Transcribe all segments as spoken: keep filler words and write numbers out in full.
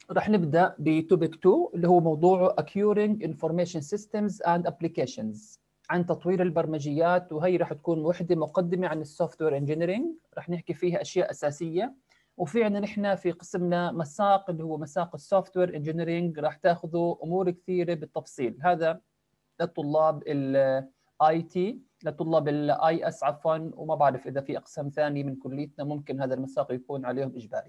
رح نبدأ بتوبيك اثنين اللي هو موضوع Acquiring Information Systems and Applications عن تطوير البرمجيات، وهي رح تكون وحدة مقدمة عن السوفت وير انجينيرينج. رح نحكي فيها أشياء أساسية، وفي عندنا نحن في قسمنا مساق اللي هو مساق السوفت وير انجينيرينج، رح تاخذوا أمور كثيرة بالتفصيل. هذا لطلاب الاي تي، لطلاب الاي اس عفوا، وما بعرف إذا في أقسام ثانية من كليتنا ممكن هذا المساق يكون عليهم إجباري.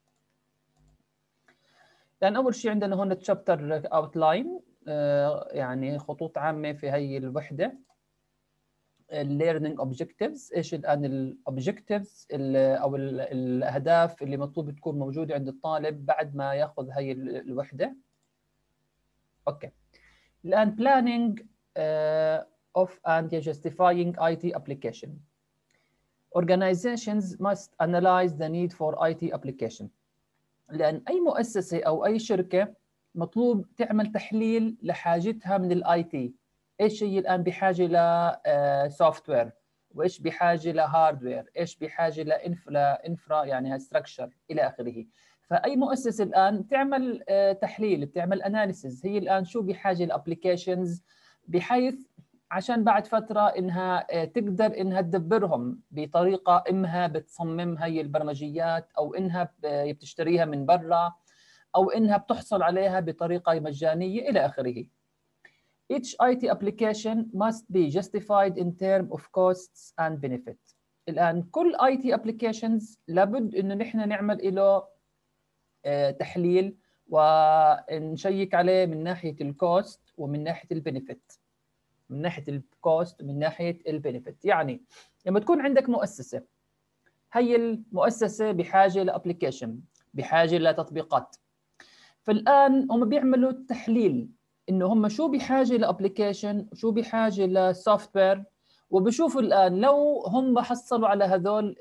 لأن أول شيء عندنا هون تشابتر أوتلاين، يعني خطوط عامة في هي الوحدة. الليرنينج اوبجكتيفز، ايش الان الاوبجكتيفز او الاهداف اللي مطلوب تكون موجوده عند الطالب بعد ما ياخذ هي الوحده. اوكي، الان planning uh, of and justifying آي تي application. Organizations must analyze the need for آي تي application. لأن أي مؤسسة أو أي شركة مطلوب تعمل تحليل لحاجتها من الاي تي. ايش هي الان بحاجه لسوفت وير، وايش بحاجه لهاردوير، ايش بحاجه لانفرا انفرا يعني ستراكشر الى اخره. فاي مؤسسه الان تعمل تحليل، بتعمل اناليسز، هي الان شو بحاجه الابلكيشنز، بحيث عشان بعد فتره انها تقدر انها تدبرهم بطريقه، امها بتصمم هي البرمجيات، او انها بتشتريها من برا، او انها بتحصل عليها بطريقه مجانيه الى اخره. Each آي تي application must be justified in terms of costs and benefit. الآن كل آي تي applications لابد إنه نحن نعمل له تحليل ونشيك عليه من ناحية الكوست ومن ناحية البنفيت. من ناحية الكوست ومن ناحية البنفيت، يعني لما تكون عندك مؤسسة، هي المؤسسة بحاجة لأبليكيشن، بحاجة لتطبيقات. فالآن هم بيعملوا تحليل انه هم شو بحاجه لابلكيشن وشو بحاجه لسوفت وير، وبشوفوا الان لو هم حصلوا على هذول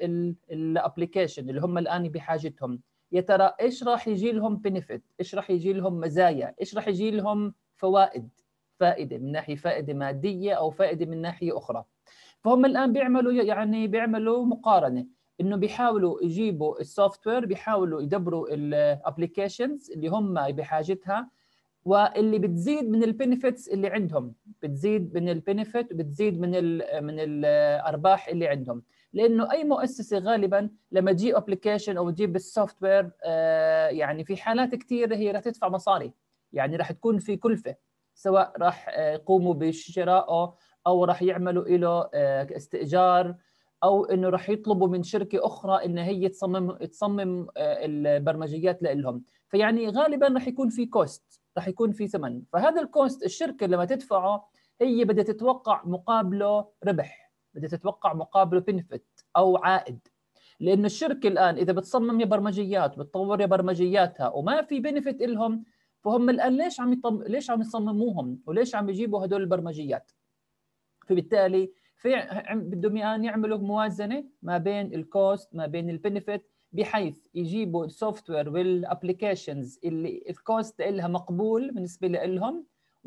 الابلكيشن اللي هم الان بحاجتهم، يا ترى ايش راح يجي لهم بنفيت، ايش راح يجي لهم مزايا، ايش راح يجي لهم فوائد، فائده من ناحيه فائده ماديه او فائده من ناحيه اخرى. فهم الان بيعملوا يعني بيعملوا مقارنه، انه بيحاولوا يجيبوا السوفت وير، بيحاولوا يدبروا الابلكيشنز اللي هم بحاجتها، واللي بتزيد من البنفيتس اللي عندهم، بتزيد من البنفيت وبتزيد من ال من الارباح اللي عندهم. لانه اي مؤسسه غالبا لما تجيب ابلكيشن او تجيب السوفت وير، آه يعني في حالات كثيره هي راح تدفع مصاري، يعني راح تكون في كلفه، سواء راح يقوموا بشرائه او راح يعملوا له آه استئجار، او انه راح يطلبوا من شركه اخرى ان هي تصمم تصمم آه البرمجيات لهم. فيعني غالبا راح يكون في كوست، راح يكون في ثمن. فهذا الكوست الشركه لما تدفعه هي بدها تتوقع مقابله ربح، بدها تتوقع مقابله بنفيت او عائد. لانه الشركه الان اذا بتصمم يا برمجيات بتطور يا برمجياتها وما في بنفيت لهم، فهم الان ليش عم يطم... ليش عم يصمموهم وليش عم يجيبوا هدول البرمجيات؟ فبالتالي في بدهم الان يعملوا موازنه ما بين الكوست ما بين البنفيت، بحيث يجيبوا السوفت وير والابلكيشنز اللي الكوست لها مقبول بالنسبه لهم،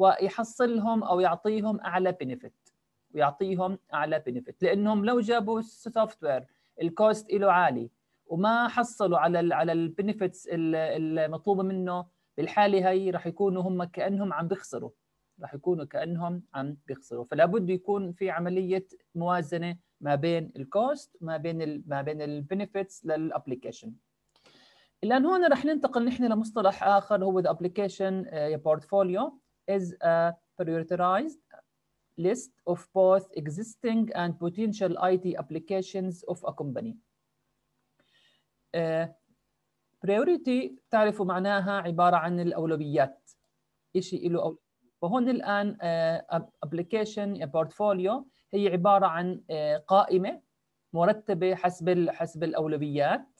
ويحصلهم او يعطيهم اعلى بنفيت، ويعطيهم اعلى بنفيت. لانهم لو جابوا السوفت وير الكوست له عالي وما حصلوا على ال على البنفيتس المطلوبه منه، بالحاله هي راح يكونوا هم كانهم عم بيخسروا، راح يكونوا كانهم عم بيخسروا. فلا بد يكون في عمليه موازنه ما بين الكوست ما بين ال ما بين البنفيتس للابلكيشن. الان هون راح ننتقل نحن لمصطلح اخر، هو the application uh, portfolio is a prioritized list of both existing and potential آي تي applications of a company. uh, priority تعرفوا معناها عباره عن الاولويات، شيء له أولويات. فهون الآن ابلكيشن بورتفوليو هي عبارة عن قائمة مرتبة حسب حسب الأولويات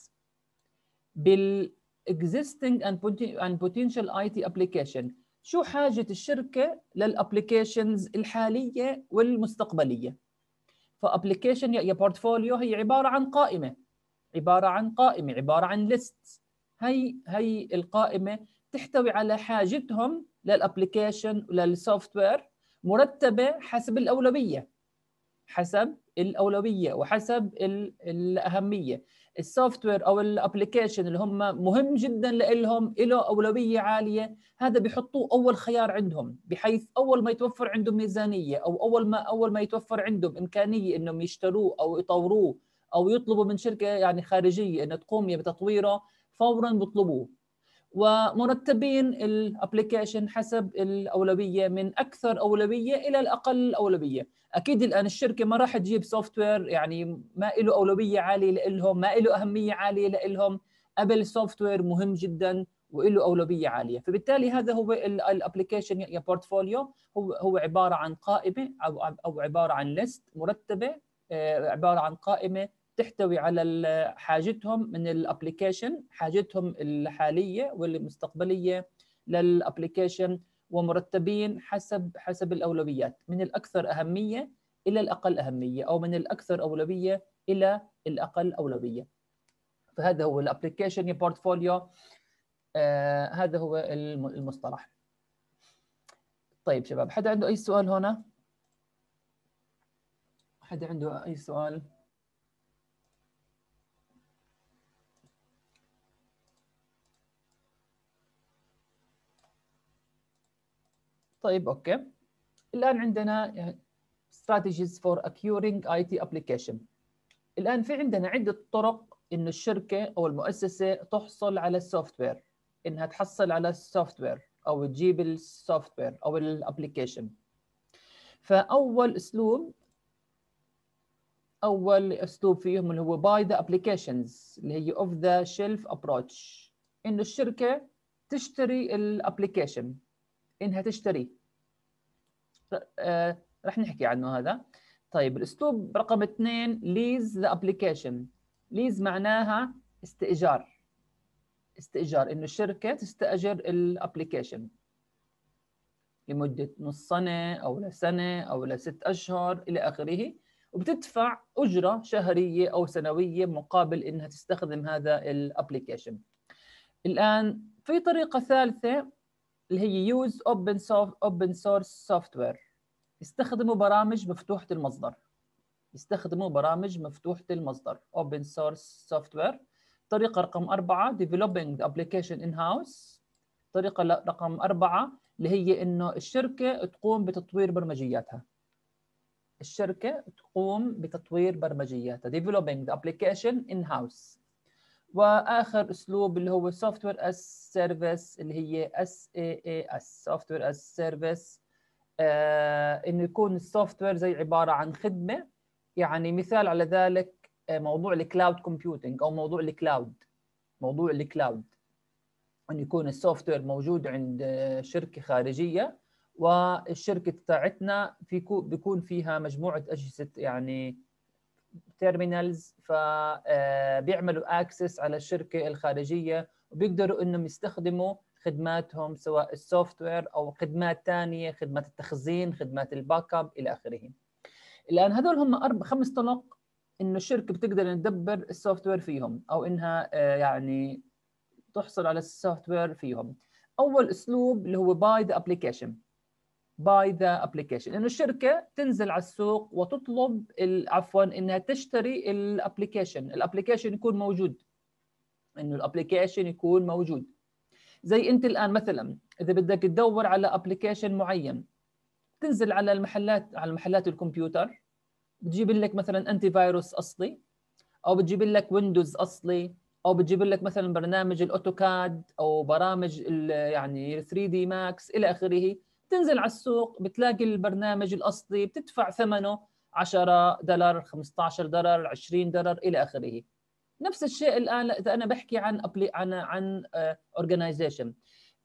بالاكزيستنج and potential آي تي application. شو حاجة الشركة للابلكيشنز الحالية والمستقبلية؟ فابلكيشن يا بورتفوليو هي عبارة عن قائمة، عبارة عن قائمة عبارة عن ليست. هي هي القائمة تحتوي على حاجتهم للابلكيشن وللسوفت وير مرتبه حسب الاولويه، حسب الاولويه وحسب الاهميه. السوفت وير او الابلكيشن اللي هم مهم جدا لهم له اولويه عاليه، هذا بيحطوه اول خيار عندهم، بحيث اول ما يتوفر عندهم ميزانيه او اول ما اول ما يتوفر عندهم امكانيه انهم يشتروه او يطوروه او يطلبوا من شركه يعني خارجيه انها تقوم بتطويره، فورا بيطلبوه. ومرتبين الابلكيشن حسب الاولويه من اكثر اولويه الى الاقل اولويه. اكيد الان الشركه ما راح تجيب سوفت وير يعني ما له اولويه عاليه لهم، ما له اهميه عاليه لهم، قبل سوفت وير مهم جدا وله اولويه عاليه. فبالتالي هذا هو الابلكيشن يا بورتفوليو، هو هو عباره عن قائمه او او عباره عن ليست مرتبه، عباره عن قائمه تحتوي على حاجتهم من الابلكيشن، حاجتهم الحاليه والمستقبليه للابلكيشن، ومرتبين حسب حسب الاولويات من الاكثر اهميه الى الاقل اهميه، او من الاكثر اولويه الى الاقل اولويه. فهذا هو الابلكيشن بورتفوليو، آه هذا هو المصطلح. طيب شباب، حدا عنده اي سؤال هنا؟ حدا عنده اي سؤال؟ طيب اوكي، الان عندنا strategies for acquiring آي تي application. الان في عندنا عده طرق انه الشركه او المؤسسه تحصل على السوفت وير، انها تحصل على السوفت وير او تجيب السوفت وير او الابلكيشن. فاول اسلوب اول اسلوب فيهم اللي هو باي ذا ابلكيشنز، اللي هي اوف ذا شيلف ابروتش، انه الشركه تشتري الابلكيشن، انها تشتريه. آه رح نحكي عنه هذا. طيب الاسلوب رقم اثنين ليز ذا ابلكيشن. ليز معناها استئجار، استئجار انه الشركه تستاجر الابلكيشن لمده نص سنه او لسنه او لست اشهر الى اخره، وبتدفع اجره شهريه او سنويه مقابل انها تستخدم هذا الابلكيشن. الان في طريقه ثالثه اللي هي يوز اوبن اوبن سورس سوفت وير، يستخدموا برامج مفتوحه المصدر، يستخدموا برامج مفتوحه المصدر open source software. طريقه رقم أربعة developing the application in house. طريقه رقم أربعة اللي هي انه الشركه تقوم بتطوير برمجياتها، الشركه تقوم بتطوير برمجياتها developing the application in house. واخر اسلوب اللي هو software as service اللي هي إس إيه إيه إس software as service، آه انه يكون السوفت وير زي عباره عن خدمه. يعني مثال على ذلك موضوع الكلاود كومبيوتنج او موضوع الكلاود، موضوع الكلاود ان يكون السوفت وير موجود عند شركه خارجيه، والشركه تاعتنا في بيكون فيها مجموعه اجهزه يعني تيرمينالز، فبيعملوا اكسس على الشركه الخارجيه وبيقدروا انهم يستخدموا خدماتهم سواء السوفت وير او خدمات ثانيه، خدمات التخزين، خدمات الباك اب الى اخره. الان هذول هم اربع خمس طرق انه الشركه بتقدر تدبر السوفت وير فيهم، او انها يعني تحصل على السوفت وير فيهم. اول اسلوب اللي هو باي ذا ابلكيشن، باي ذا ابلكيشن، انه الشركه تنزل على السوق وتطلب عفوا انها تشتري الابلكيشن، الابلكيشن يكون موجود، انه الابلكيشن يكون موجود. زي انت الان مثلا اذا بدك تدور على ابلكيشن معين، تنزل على المحلات، على محلات الكمبيوتر، بتجيب لك مثلا انتي فيروس اصلي، او بتجيب لك ويندوز اصلي، او بتجيب لك مثلا برنامج الاوتوكاد او برامج يعني ثري دي ماكس الى اخره. تنزل على السوق بتلاقي البرنامج الاصلي بتدفع ثمنه عشرة دولار، خمسة عشر دولار، عشرين دولار الى اخره. نفس الشيء الان اذا انا بحكي عن أبلي عن عن اورجنايزيشن،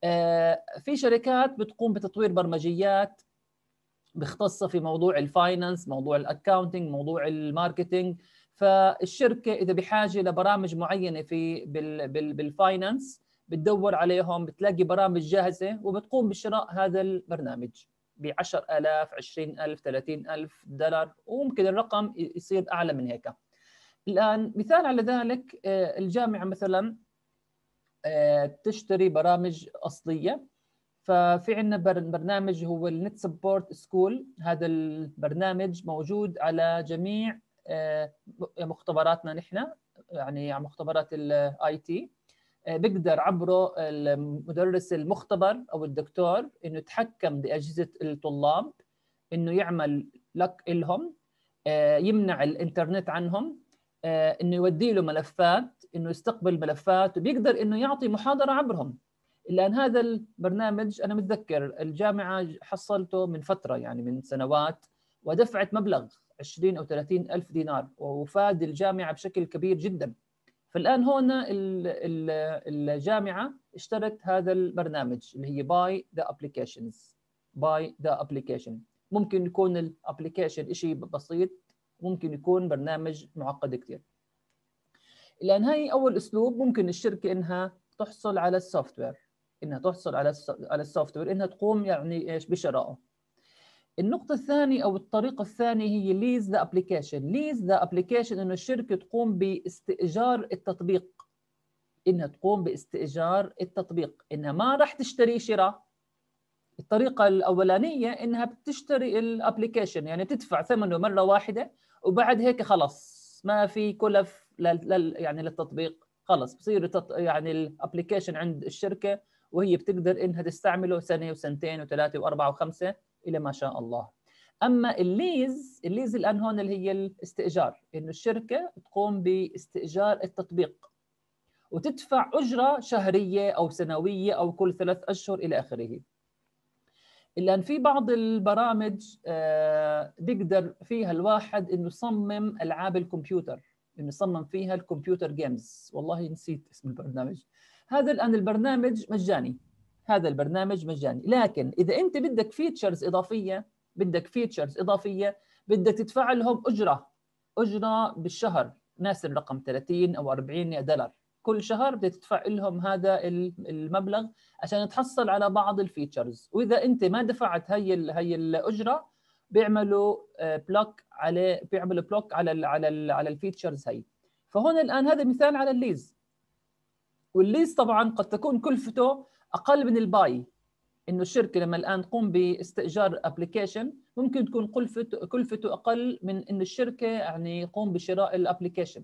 في شركات بتقوم بتطوير برمجيات مختصه في موضوع الفاينانس، موضوع الاكاونتنج، موضوع الماركتينج. فالشركه اذا بحاجه لبرامج معينه في بال بال بالفاينانس بتدور عليهم، بتلاقي برامج جاهزه وبتقوم بشراء هذا البرنامج ب عشرة آلاف، عشرين ألف، ثلاثين ألف دولار، وممكن الرقم يصير اعلى من هيك. الان مثال على ذلك الجامعه مثلا بتشتري برامج اصليه، ففي عندنا برنامج هو النت سبورت سكول. هذا البرنامج موجود على جميع مختبراتنا نحن، يعني مختبرات الاي تي. بيقدر عبره المدرس المختبر او الدكتور انه يتحكم باجهزه الطلاب، انه يعمل لك لهم، يمنع الانترنت عنهم، انه يودي له ملفات، انه يستقبل ملفات، وبيقدر انه يعطي محاضره عبرهم. لان هذا البرنامج انا متذكر الجامعه حصلته من فتره، يعني من سنوات، ودفعت مبلغ عشرين او ثلاثين الف دينار، وفاد الجامعه بشكل كبير جدا. فالان هون الجامعه اشترت هذا البرنامج اللي هي باي ذا ابلكيشنز. باي ذا ابلكيشن ممكن يكون الابلكيشن شيء بسيط، ممكن يكون برنامج معقد كثير. لان هي اول اسلوب ممكن الشركه انها تحصل على السوفت وير، انها تحصل على على السوفت وير، انها تقوم يعني ايش بشرائه. النقطة الثانية أو الطريقة الثانية هي ليز ذا ابلكيشن. ليز ذا ابلكيشن إنه الشركة تقوم باستئجار التطبيق، إنها تقوم باستئجار التطبيق، إنها ما راح تشتري شراء. الطريقة الأولانية إنها بتشتري الابلكيشن، يعني تدفع ثمنه مرة واحدة، وبعد هيك خلص ما في كلف لل يعني للتطبيق، خلص بصير يعني الابلكيشن عند الشركة، وهي بتقدر إنها تستعمله سنة وسنتين وثلاثة وأربعة وخمسة إلى ما شاء الله. أما الليز، الليز الآن هون اللي هي الاستئجار، إنه الشركة تقوم باستئجار التطبيق وتدفع أجرة شهرية أو سنوية أو كل ثلاث أشهر إلى آخره. إلا أن في بعض البرامج بيقدر فيها الواحد إنه يصمم ألعاب الكمبيوتر، إنه يصمم فيها الكمبيوتر جيمز. والله نسيت اسم البرنامج هذا الآن. البرنامج مجاني، هذا البرنامج مجاني، لكن إذا أنت بدك فيتشرز إضافية، بدك فيتشرز إضافية بدك تدفع لهم أجرة، أجرة بالشهر، ناس الرقم ثلاثين أو أربعين دولار كل شهر، بدك تدفع لهم هذا المبلغ عشان تحصل على بعض الفيتشرز. واذا انت ما دفعت هي هي الاجره بيعملوا بلوك عليه، بيعملوا بلوك على ال على ال على الفيتشرز هي. فهون الان هذا مثال على الليز. والليز طبعا قد تكون كلفته اقل من الباي، انه الشركه لما الان تقوم باستئجار ابلكيشن ممكن تكون كلفته كلفته اقل من انه الشركه يعني يقوم بشراء الابلكيشن.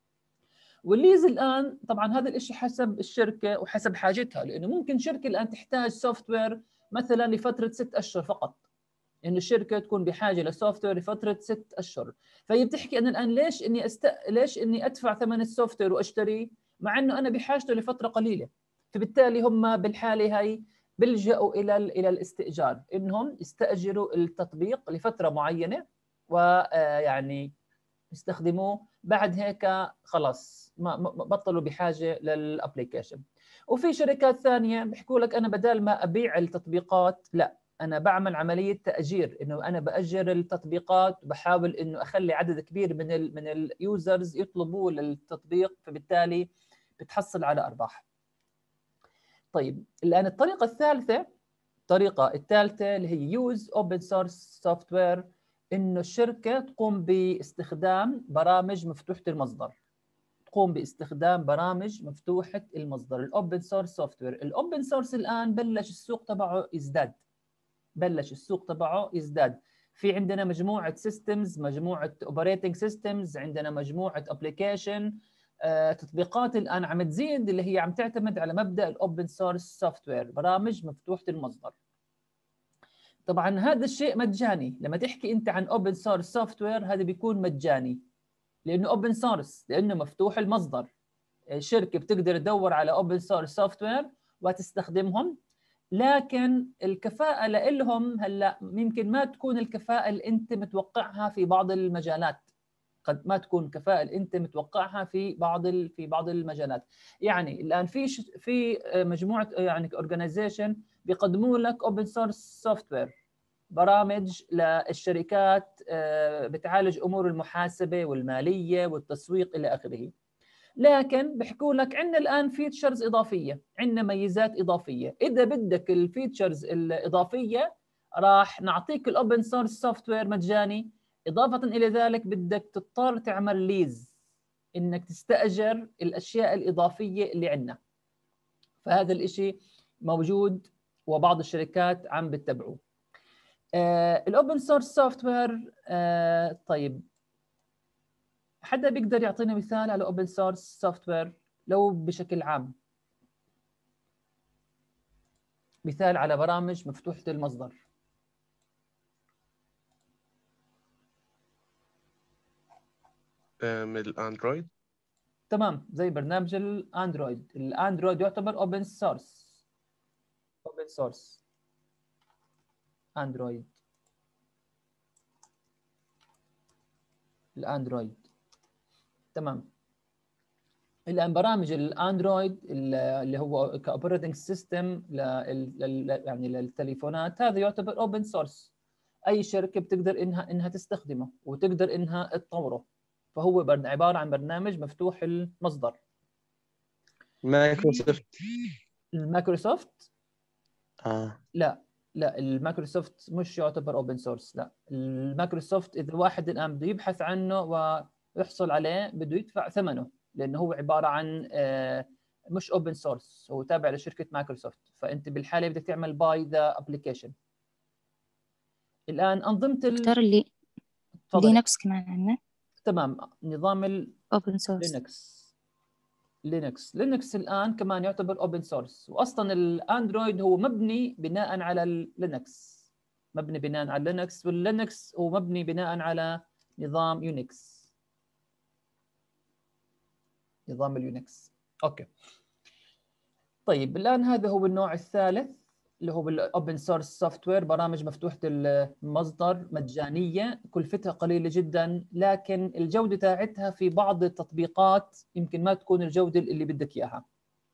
والليز الان طبعا هذا الشيء حسب الشركه وحسب حاجتها، لانه ممكن شركه الان تحتاج سوفت وير مثلا لفتره ست اشهر فقط، انه الشركه تكون بحاجه لسوفت وير لفتره ست اشهر، فهي بتحكي انا الان ليش اني أست... ليش اني ادفع ثمن السوفت وير واشتري مع انه انا بحاجته لفتره قليله. فبالتالي هم بالحاله هي بيلجأوا الى ال... الى الاستئجار، انهم يستاجروا التطبيق لفتره معينه ويعني يستخدموه، بعد هيك خلاص ما بطلوا بحاجه للابلكيشن. وفي شركات ثانيه بيحكوا لك انا بدل ما ابيع التطبيقات، لا انا بعمل عمليه تاجير، انه انا باجر التطبيقات وبحاول انه اخلي عدد كبير من ال من اليوزرز يطلبوا للتطبيق، فبالتالي بتحصل على ارباح. طيب الان الطريقه الثالثه، الطريقه الثالثه اللي هي يوز اوبن سورس سوفت وير، انه الشركه تقوم باستخدام برامج مفتوحه المصدر، تقوم باستخدام برامج مفتوحه المصدر، الاوبن سورس سوفت وير. الاوبن سورس الان بلش السوق تبعه يزداد، بلش السوق تبعه يزداد. في عندنا مجموعه سيستمز، مجموعه اوبريتنج سيستمز، عندنا مجموعه ابلكيشن، آه، تطبيقات الان عم تزيد اللي هي عم تعتمد على مبدا الاوبن سورس سوفت وير، برامج مفتوحه المصدر. طبعا هذا الشيء مجاني، لما تحكي انت عن اوبن سورس سوفت وير هذا بيكون مجاني لانه اوبن سورس، لانه مفتوح المصدر. الشركه بتقدر تدور على اوبن سورس سوفت وير وتستخدمهم، لكن الكفاءه لهم هلا يمكن ما تكون الكفاءه اللي انت متوقعها في بعض المجالات، قد ما تكون كفاءه اللي انت متوقعها في بعض في بعض المجالات. يعني الان في في مجموعه يعني اورجانيزيشن بيقدموا لك اوبن سورس سوفت وير، برامج للشركات بتعالج امور المحاسبه والماليه والتسويق الى اخره، لكن بيحكوا لك عندنا الان فيتشرز اضافيه، عندنا ميزات اضافيه، اذا بدك الفيتشرز الاضافيه راح نعطيك الاوبن سورس سوفت وير مجاني، اضافه الى ذلك بدك تضطر تعمل ليز، انك تستاجر الاشياء الاضافيه اللي عندنا. فهذا الشيء موجود وبعض الشركات عم بتتبعوه. الاوبن سورس سوفت وير، طيب حدا بيقدر يعطينا مثال على اوبن سورس سوفت وير لو بشكل عام؟ مثال على برامج مفتوحة المصدر. من الاندرويد. تمام، زي برنامج الاندرويد. الاندرويد يعتبر اوبن سورس. اوبن سورس اندرويد. الاندرويد تمام. الان برامج الاندرويد اللي هو كاوبريتنج سيستم يعني للتليفونات، هذا يعتبر اوبن سورس. اي شركه بتقدر انها انها تستخدمه وتقدر انها تطوره، فهو عباره عن برنامج مفتوح المصدر. مايكروسوفت. المايكروسوفت اه لا لا المايكروسوفت مش يعتبر اوبن سورس. لا، المايكروسوفت اذا واحد الان بده يبحث عنه ويحصل عليه بده يدفع ثمنه، لانه هو عباره عن مش اوبن سورس، هو تابع لشركه مايكروسوفت. فانت بالحاله بدك تعمل باي ذا ابلكيشن. الان انظمه دكتور اللي لينكس كمان عندنا. تمام، نظام اوبن سورس. لينكس. لينكس لينكس الان كمان يعتبر اوبن سورس، واصلا الاندرويد هو مبني بناء على اللينكس. مبني بناء على لينكس، واللينكس هو مبني بناء على نظام يونكس. نظام اليونكس. اوكي طيب الان هذا هو النوع الثالث اللي هو الاوبن سورس سوفت وير، برامج مفتوحه المصدر مجانيه، كلفتها قليله جدا، لكن الجوده تاعتها في بعض التطبيقات يمكن ما تكون الجوده اللي بدك اياها.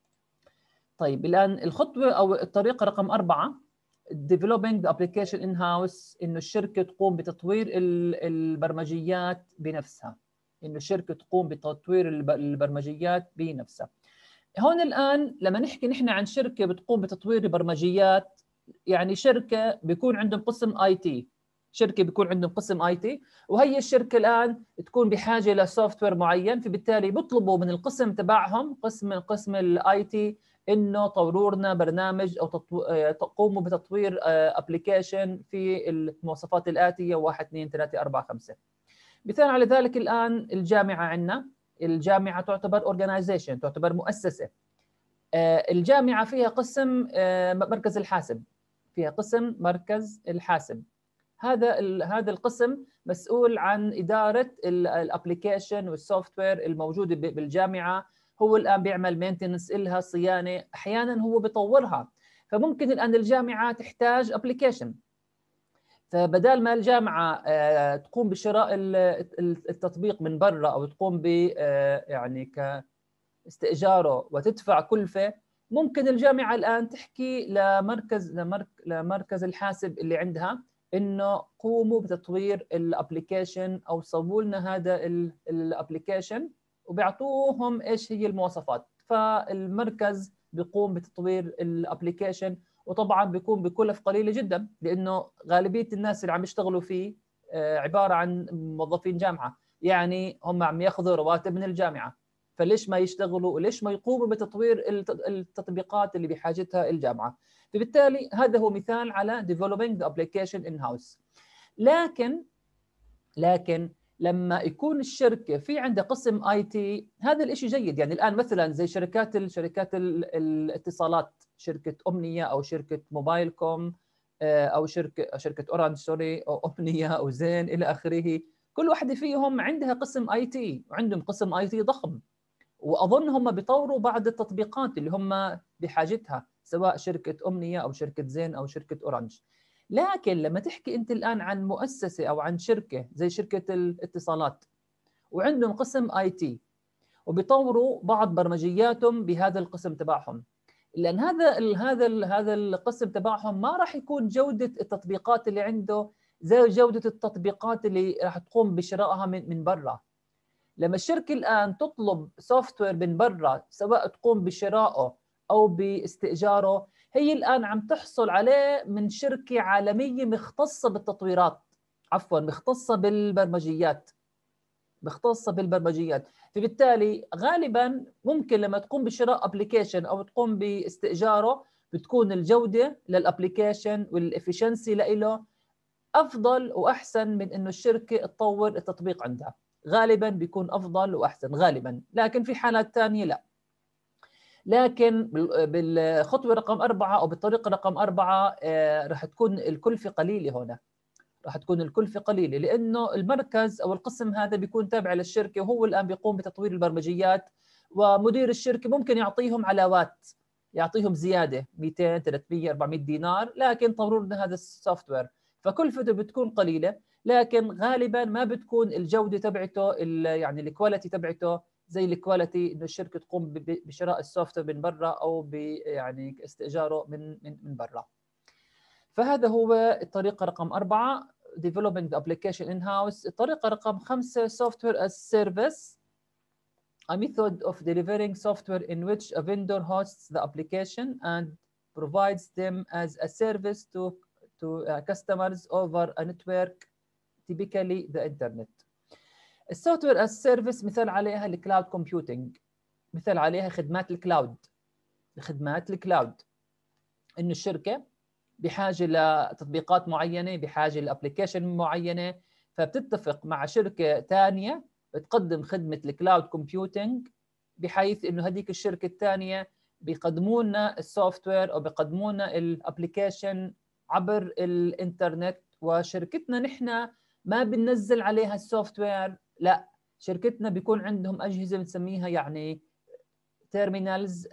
طيب الان الخطوه او الطريقه رقم أربعة، developing the application in house، انه الشركه تقوم بتطوير البرمجيات بنفسها. انه الشركه تقوم بتطوير البرمجيات بنفسها. هون الان لما نحكي نحن عن شركه بتقوم بتطوير البرمجيات، يعني شركه بيكون عندهم قسم اي تي. شركه بيكون عندهم قسم اي تي، وهي الشركه الان تكون بحاجه لسوفت وير معين، فبالتالي بيطلبوا من القسم تبعهم، قسم قسم الاي تي، انه طوروا لنا برنامج او تطو... تقوموا بتطوير ابلكيشن في المواصفات الاتيه واحد اثنين ثلاثة أربعة خمسة. مثال على ذلك الان الجامعه عندنا. الجامعه تعتبر اورجنايزيشن، تعتبر مؤسسه. الجامعه فيها قسم مركز الحاسب، فيها قسم مركز الحاسب. هذا هذا القسم مسؤول عن اداره الابلكيشن والسوفت وير الموجوده بالجامعه. هو الان بيعمل مينتنس لها، صيانه، احيانا هو بيطورها. فممكن الان الجامعه تحتاج ابلكيشن، فبدال ما الجامعه تقوم بشراء التطبيق من برا او تقوم ب يعني كاستئجاره وتدفع كلفه، ممكن الجامعه الان تحكي لمركز لمركز الحاسب اللي عندها انه قوموا بتطوير الابلكيشن او صووا لنا هذا الابلكيشن، وبيعطوهم ايش هي المواصفات. فالمركز بيقوم بتطوير الابلكيشن، وطبعا بيكون بكلف قليله جدا، لانه غالبيه الناس اللي عم يشتغلوا فيه عباره عن موظفين جامعه، يعني هم عم ياخذوا رواتب من الجامعه. فليش ما يشتغلوا وليش ما يقوموا بتطوير التطبيقات اللي بحاجتها الجامعه؟ فبالتالي هذا هو مثال على developing the application in house. لكن لكن لما يكون الشركه في عندها قسم اي تي، هذا الشيء جيد. يعني الان مثلا زي شركات الشركات الاتصالات، شركه امنيه او شركه موبايل كوم او شركه شركه اورانج سوري او امنيه او زين الى اخره، كل واحده فيهم عندها قسم اي تي، وعندهم قسم اي تي ضخم، واظن هم بيطوروا بعض التطبيقات اللي هم بحاجتها، سواء شركه امنيه او شركه زين او شركه اورانج. لكن لما تحكي انت الان عن مؤسسه او عن شركه زي شركه الاتصالات، وعندهم قسم اي تي، وبيطوروا بعض برمجياتهم بهذا القسم تبعهم، لان هذا ال هذا ال هذا القسم تبعهم ما راح يكون جوده التطبيقات اللي عنده زي جوده التطبيقات اللي راح تقوم بشرائها من من برا. لما الشركه الان تطلب سوفت وير من برا، سواء تقوم بشرائه او باستئجاره، هي الان عم تحصل عليه من شركه عالميه مختصه بالتطويرات، عفوا مختصه بالبرمجيات، مختصه بالبرمجيات. فبالتالي غالبا ممكن لما تقوم بشراء ابلكيشن او تقوم باستئجاره، بتكون الجوده للابلكيشن والافشنسي له افضل واحسن من انه الشركه تطور التطبيق عندها. غالبا بيكون افضل واحسن غالبا، لكن في حالات ثانيه لا. لكن بالخطوه رقم أربعة او بالطريقه رقم أربعة آه رح تكون الكلفه قليله. هنا رح تكون الكلفه قليله لانه المركز او القسم هذا بيكون تابع للشركه، وهو الان بيقوم بتطوير البرمجيات، ومدير الشركه ممكن يعطيهم علاوات، يعطيهم زياده مئتين ثلاثمئة أربعمئة دينار، لكن طوروا لنا هذا السوفت وير، فكلفته بتكون قليله، لكن غالبا ما بتكون الجوده تبعته يعني الكواليتي تبعته زي الكواليتي انه الشركه تقوم بشراء السوفت وير من برا او ب يعني استئجاره من من من برا. فهذا هو الطريقه رقم أربعة developing the application in-house. الطريقه رقم خمسة software as service, a method of delivering software in which a vendor hosts the application and provides them as a service to to uh, customers over a network, typically the internet. السوفت وير از سيرفيس مثال عليها الكلاود كومبيوتنج، مثال عليها خدمات الكلاود. خدمات الكلاود انه الشركه بحاجه لتطبيقات معينه، بحاجه لابلكيشن معينه، فبتتفق مع شركه ثانيه بتقدم خدمه الكلاود كومبيوتنج، بحيث انه هذيك الشركه الثانيه بيقدموا لنا السوفت وير او بيقدموا لنا الابلكيشن عبر الانترنت، وشركتنا نحن ما بننزل عليها السوفت وير، لا، شركتنا بيكون عندهم اجهزه بنسميها يعني تيرمينالز،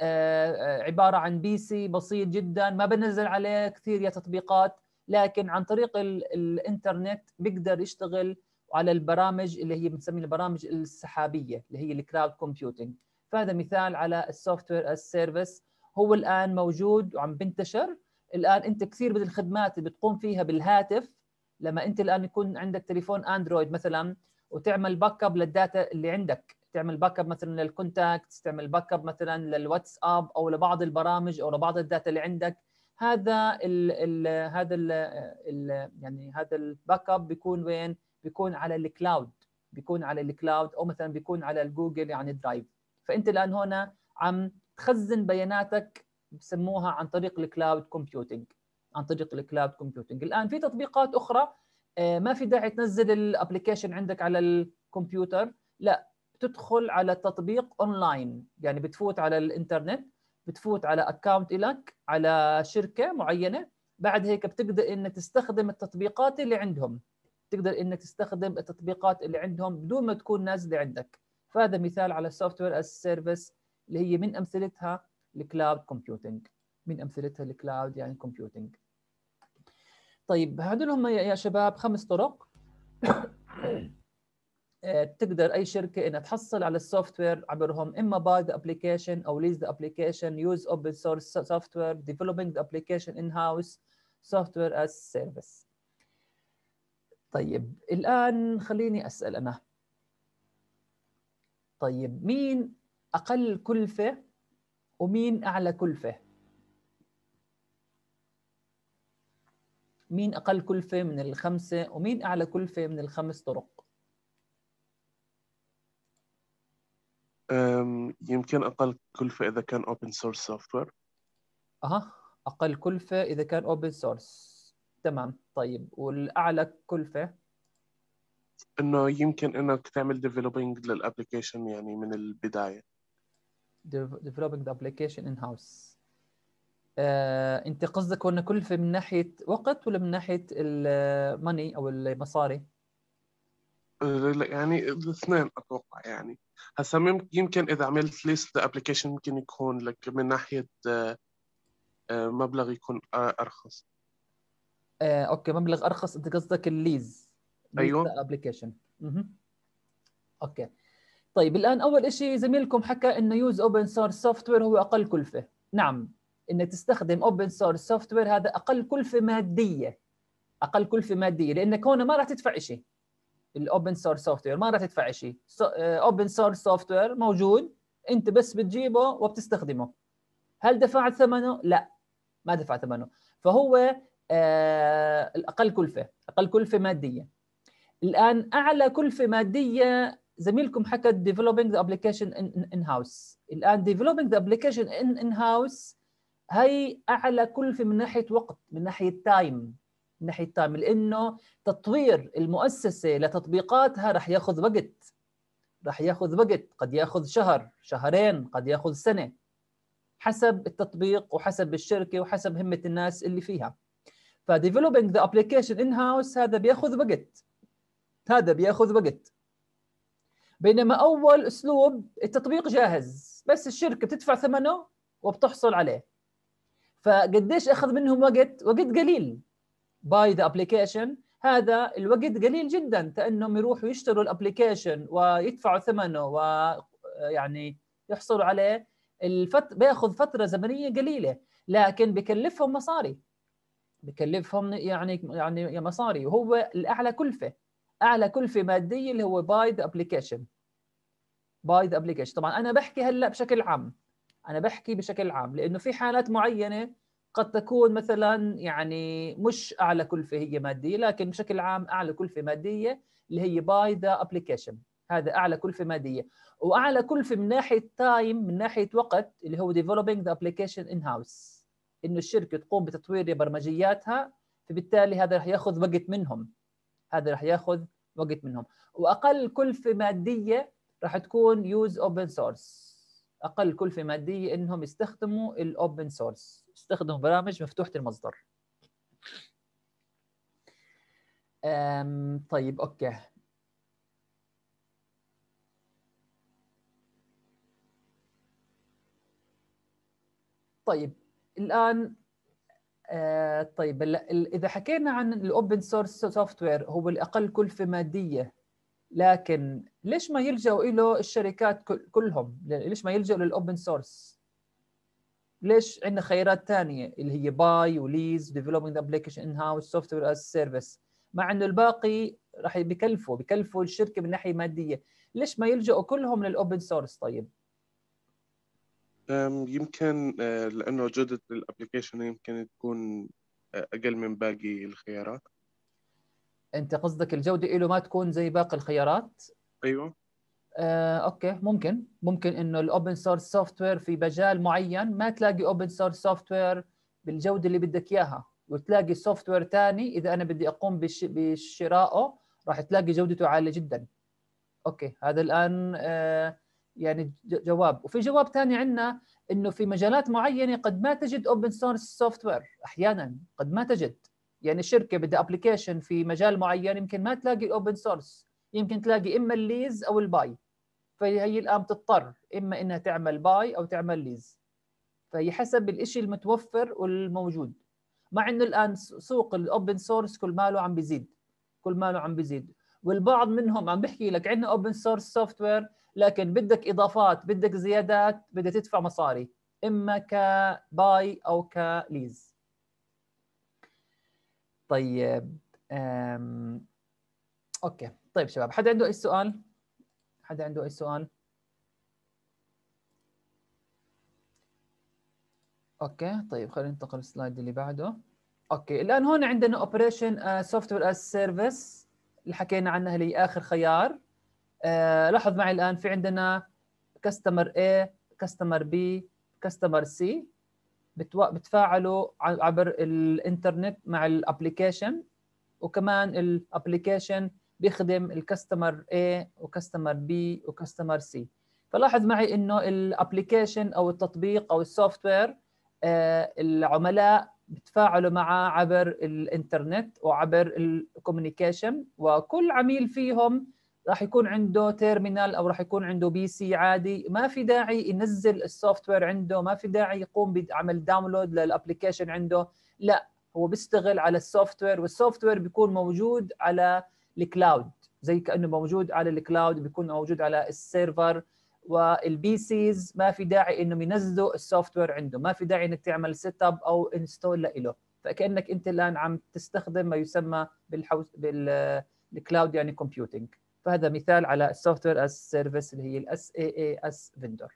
عباره عن بي سي بسيط جدا ما بنزل عليه كثير يا تطبيقات، لكن عن طريق الانترنت بيقدر يشتغل على البرامج اللي هي بنسميها البرامج السحابيه اللي هي الكلاود كومبيوتنج. فهذا مثال على السوفت وير از سيرفيس، هو الان موجود وعم بنتشر. الان انت كثير من الخدمات اللي بتقوم فيها بالهاتف، لما انت الان يكون عندك تليفون اندرويد مثلا وتعمل باك اب للداتا اللي عندك، تعمل باك اب مثلا للكونتاكتس، تعمل باك اب مثلا للواتساب او لبعض البرامج او لبعض الداتا اللي عندك، هذا ال ال هذا ال ال يعني هذا الباك اب بيكون وين؟ بيكون على الكلاود، بيكون على الكلاود او مثلا بيكون على الجوجل يعني درايف. فانت الان هنا عم تخزن بياناتك بسموها عن طريق الكلاود كومبيوتنج، عن طريق الكلاود كومبيوتنج. الان في تطبيقات اخرى ما في داعي تنزل الابلكيشن عندك على الكمبيوتر، لا، بتدخل على تطبيق اونلاين، يعني بتفوت على الانترنت، بتفوت على اكونت لك على شركه معينه، بعد هيك بتقدر انك تستخدم التطبيقات اللي عندهم، تقدر انك تستخدم التطبيقات اللي عندهم بدون ما تكون نازله عندك. فهذا مثال على السوفت وير از سيرفيس اللي هي من امثلتها الكلاود كومبيوتنج، من امثلتها الكلاود يعني كومبيوتنج. طيب هذول هم يا شباب خمس طرق تقدر اي شركه انها تحصل على السوفت وير عبرهم، اما باي ذا ابلكيشن او ليز ذا ابلكيشن، يوز اوبن سورس سوفت وير، ديفلوبينج ذا ابلكيشن ان هاوس، سوفت وير از سيرفيس. طيب الان خليني اسال انا، طيب مين اقل كلفه ومين اعلى كلفه؟ مين اقل كلفه من الخمسه ومين اعلى كلفه من الخمس طرق؟ يمكن أقل كلفة إذا كان open source software. أها، أقل كلفة إذا كان open source، تمام. طيب والأعلى كلفة؟ إنه يمكن إنك تعمل developing للapplication يعني من البداية. developing the application in house. آه، أنت قصدك هنا كلفة من ناحية وقت ولا من ناحية الماني أو المصاري؟ يعني الاثنين أتوقع. يعني هسا يمكن إذا عملت ليست الابلكيشن ممكن يكون لك من ناحية مبلغ يكون أرخص. آه، أوكي، مبلغ أرخص. أنت قصدك الليز، أيوه ابلكيشن. أوكي. طيب الآن أول شيء زميلكم حكى إنه يوز أوبن سورس سوفت وير هو أقل كلفة. نعم، إنك تستخدم أوبن سورس سوفت وير هذا أقل كلفة مادية، أقل كلفة مادية، لأنك هون ما راح تدفع شيء. الاوبن سورس سوفت وير ما راح تدفع شيء، اوبن سورس سوفت وير موجود، انت بس بتجيبه وبتستخدمه. هل دفعت ثمنه؟ لا، ما دفع ثمنه، فهو آه الاقل كلفه، اقل كلفه ماديه. الان اعلى كلفه ماديه زميلكم حكى developing the application in, in house. الان developing the application in, in house هي اعلى كلفه من ناحيه وقت، من ناحيه تايم، من ناحيه تايم، لانه تطوير المؤسسه لتطبيقاتها رح ياخذ وقت، رح ياخذ وقت، قد ياخذ شهر، شهرين، قد ياخذ سنه، حسب التطبيق وحسب الشركه وحسب همه الناس اللي فيها. ف developing the application in house هذا بياخذ وقت، هذا بياخذ وقت. بينما اول اسلوب التطبيق جاهز، بس الشركه بتدفع ثمنه وبتحصل عليه. فقديش اخذ منهم وقت؟ وقت قليل. باي ذا ابلكيشن هذا الوقت قليل جدا، كانهم يروحوا يشتروا الابلكيشن ويدفعوا ثمنه ويعني يحصلوا عليه. الفت... بياخذ فتره زمنيه قليله، لكن بكلفهم مصاري، بكلفهم يعني يعني مصاري، وهو الاعلى كلفه، اعلى كلفه ماديه اللي هو باي ذا ابلكيشن. باي ذا ابلكيشن. طبعا انا بحكي هلا بشكل عام، انا بحكي بشكل عام، لانه في حالات معينه قد تكون مثلا يعني مش اعلى كلفه هي ماديه، لكن بشكل عام اعلى كلفه ماديه اللي هي باي ذا ابلكيشن، هذا اعلى كلفه ماديه. واعلى كلفه من ناحيه تايم، من ناحيه وقت، اللي هو developing the application in house، انه الشركه تقوم بتطوير برمجياتها، فبالتالي هذا رح ياخذ وقت منهم، هذا رح ياخذ وقت منهم. واقل كلفه ماديه رح تكون يوز اوبن سورس، اقل كلفه ماديه انهم يستخدموا الاوبن سورس، يستخدموا برامج مفتوحه المصدر. أم طيب اوكي. طيب الان آه طيب اذا حكينا عن الاوبن سورس سوفت وير هو الاقل كلفه ماديه، لكن ليش ما يلجأوا له الشركات كلهم؟ ليش ما يلجأوا للاوبن سورس؟ ليش عندنا خيارات ثانيه اللي هي باي وليز ديفلوبينج ابلكيشن ان هاوس سوفت وير از سيرفيس، مع انه الباقي راح بكلفوا بكلفوا الشركه من ناحيه ماديه، ليش ما يلجأوا كلهم للاوبن سورس؟ طيب يمكن لانه جوده الابلكيشن يمكن تكون اقل من باقي الخيارات. انت قصدك الجوده له ما تكون زي باقي الخيارات؟ ايوه. آه، اوكي، ممكن ممكن انه الاوبن سورس سوفت وير في مجال معين ما تلاقي اوبن سورس سوفت وير بالجوده اللي بدك اياها، وتلاقي سوفت وير ثاني اذا انا بدي اقوم بش... بشرائه راح تلاقي جودته عاليه جدا. اوكي، هذا الان آه يعني جواب. وفي جواب ثاني عندنا انه في مجالات معينه قد ما تجد اوبن سورس سوفت وير، احيانا قد ما تجد، يعني شركه بدها ابلكيشن في مجال معين يمكن ما تلاقي الاوبن سورس، يمكن تلاقي اما الليز او الباي، فهي الان بتضطر اما انها تعمل باي او تعمل ليز، فهي حسب الشيء المتوفر والموجود. مع انه الان سوق الاوبن سورس كل ماله عم بيزيد، كل ماله عم بيزيد، والبعض منهم عم بيحكي لك عندنا اوبن سورس سوفت وير لكن بدك اضافات، بدك زيادات، بدك تدفع مصاري، اما كباي او كليز. طيب أم... اوكي. طيب شباب، حدا عنده اي سؤال؟ حدا عنده اي سؤال؟ اوكي طيب خلينا ننتقل السلايد اللي بعده. اوكي الان هون عندنا اوبريشن سوفت وير از سيرفيس اللي حكينا عنها، اللي هي اخر خيار. آه لاحظ معي الان في عندنا كاستمر A، كاستمر B، كاستمر C، بتفاعلوا عبر الانترنت مع الابلكيشن، وكمان الابلكيشن بيخدم الكاستمر A وكاستمر B وكاستمر C. فلاحظ معي انه الابلكيشن او التطبيق او السوفت وير آه العملاء بتفاعلوا معه عبر الانترنت وعبر الكوميونيكيشن، وكل عميل فيهم راح يكون عنده تيرمينال او راح يكون عنده بي سي عادي، ما في داعي ينزل السوفت وير عنده، ما في داعي يقوم بعمل داونلود للابلكيشن عنده، لا هو بيشتغل على السوفت وير، والسوفت وير بيكون موجود على الكلاود، زي كانه موجود على الكلاود، بيكون موجود على السيرفر. والبي سيز ما في داعي انهم ينزلوا السوفت وير عنده، ما في داعي انك تعمل سيت اب او انستول له، فكانك انت الان عم تستخدم ما يسمى بالحوز بالكلاود يعني كومبيوتنج. فهذا مثال على السوفت وير از سيرفيس اللي هي الاس اي اي اس فيندور.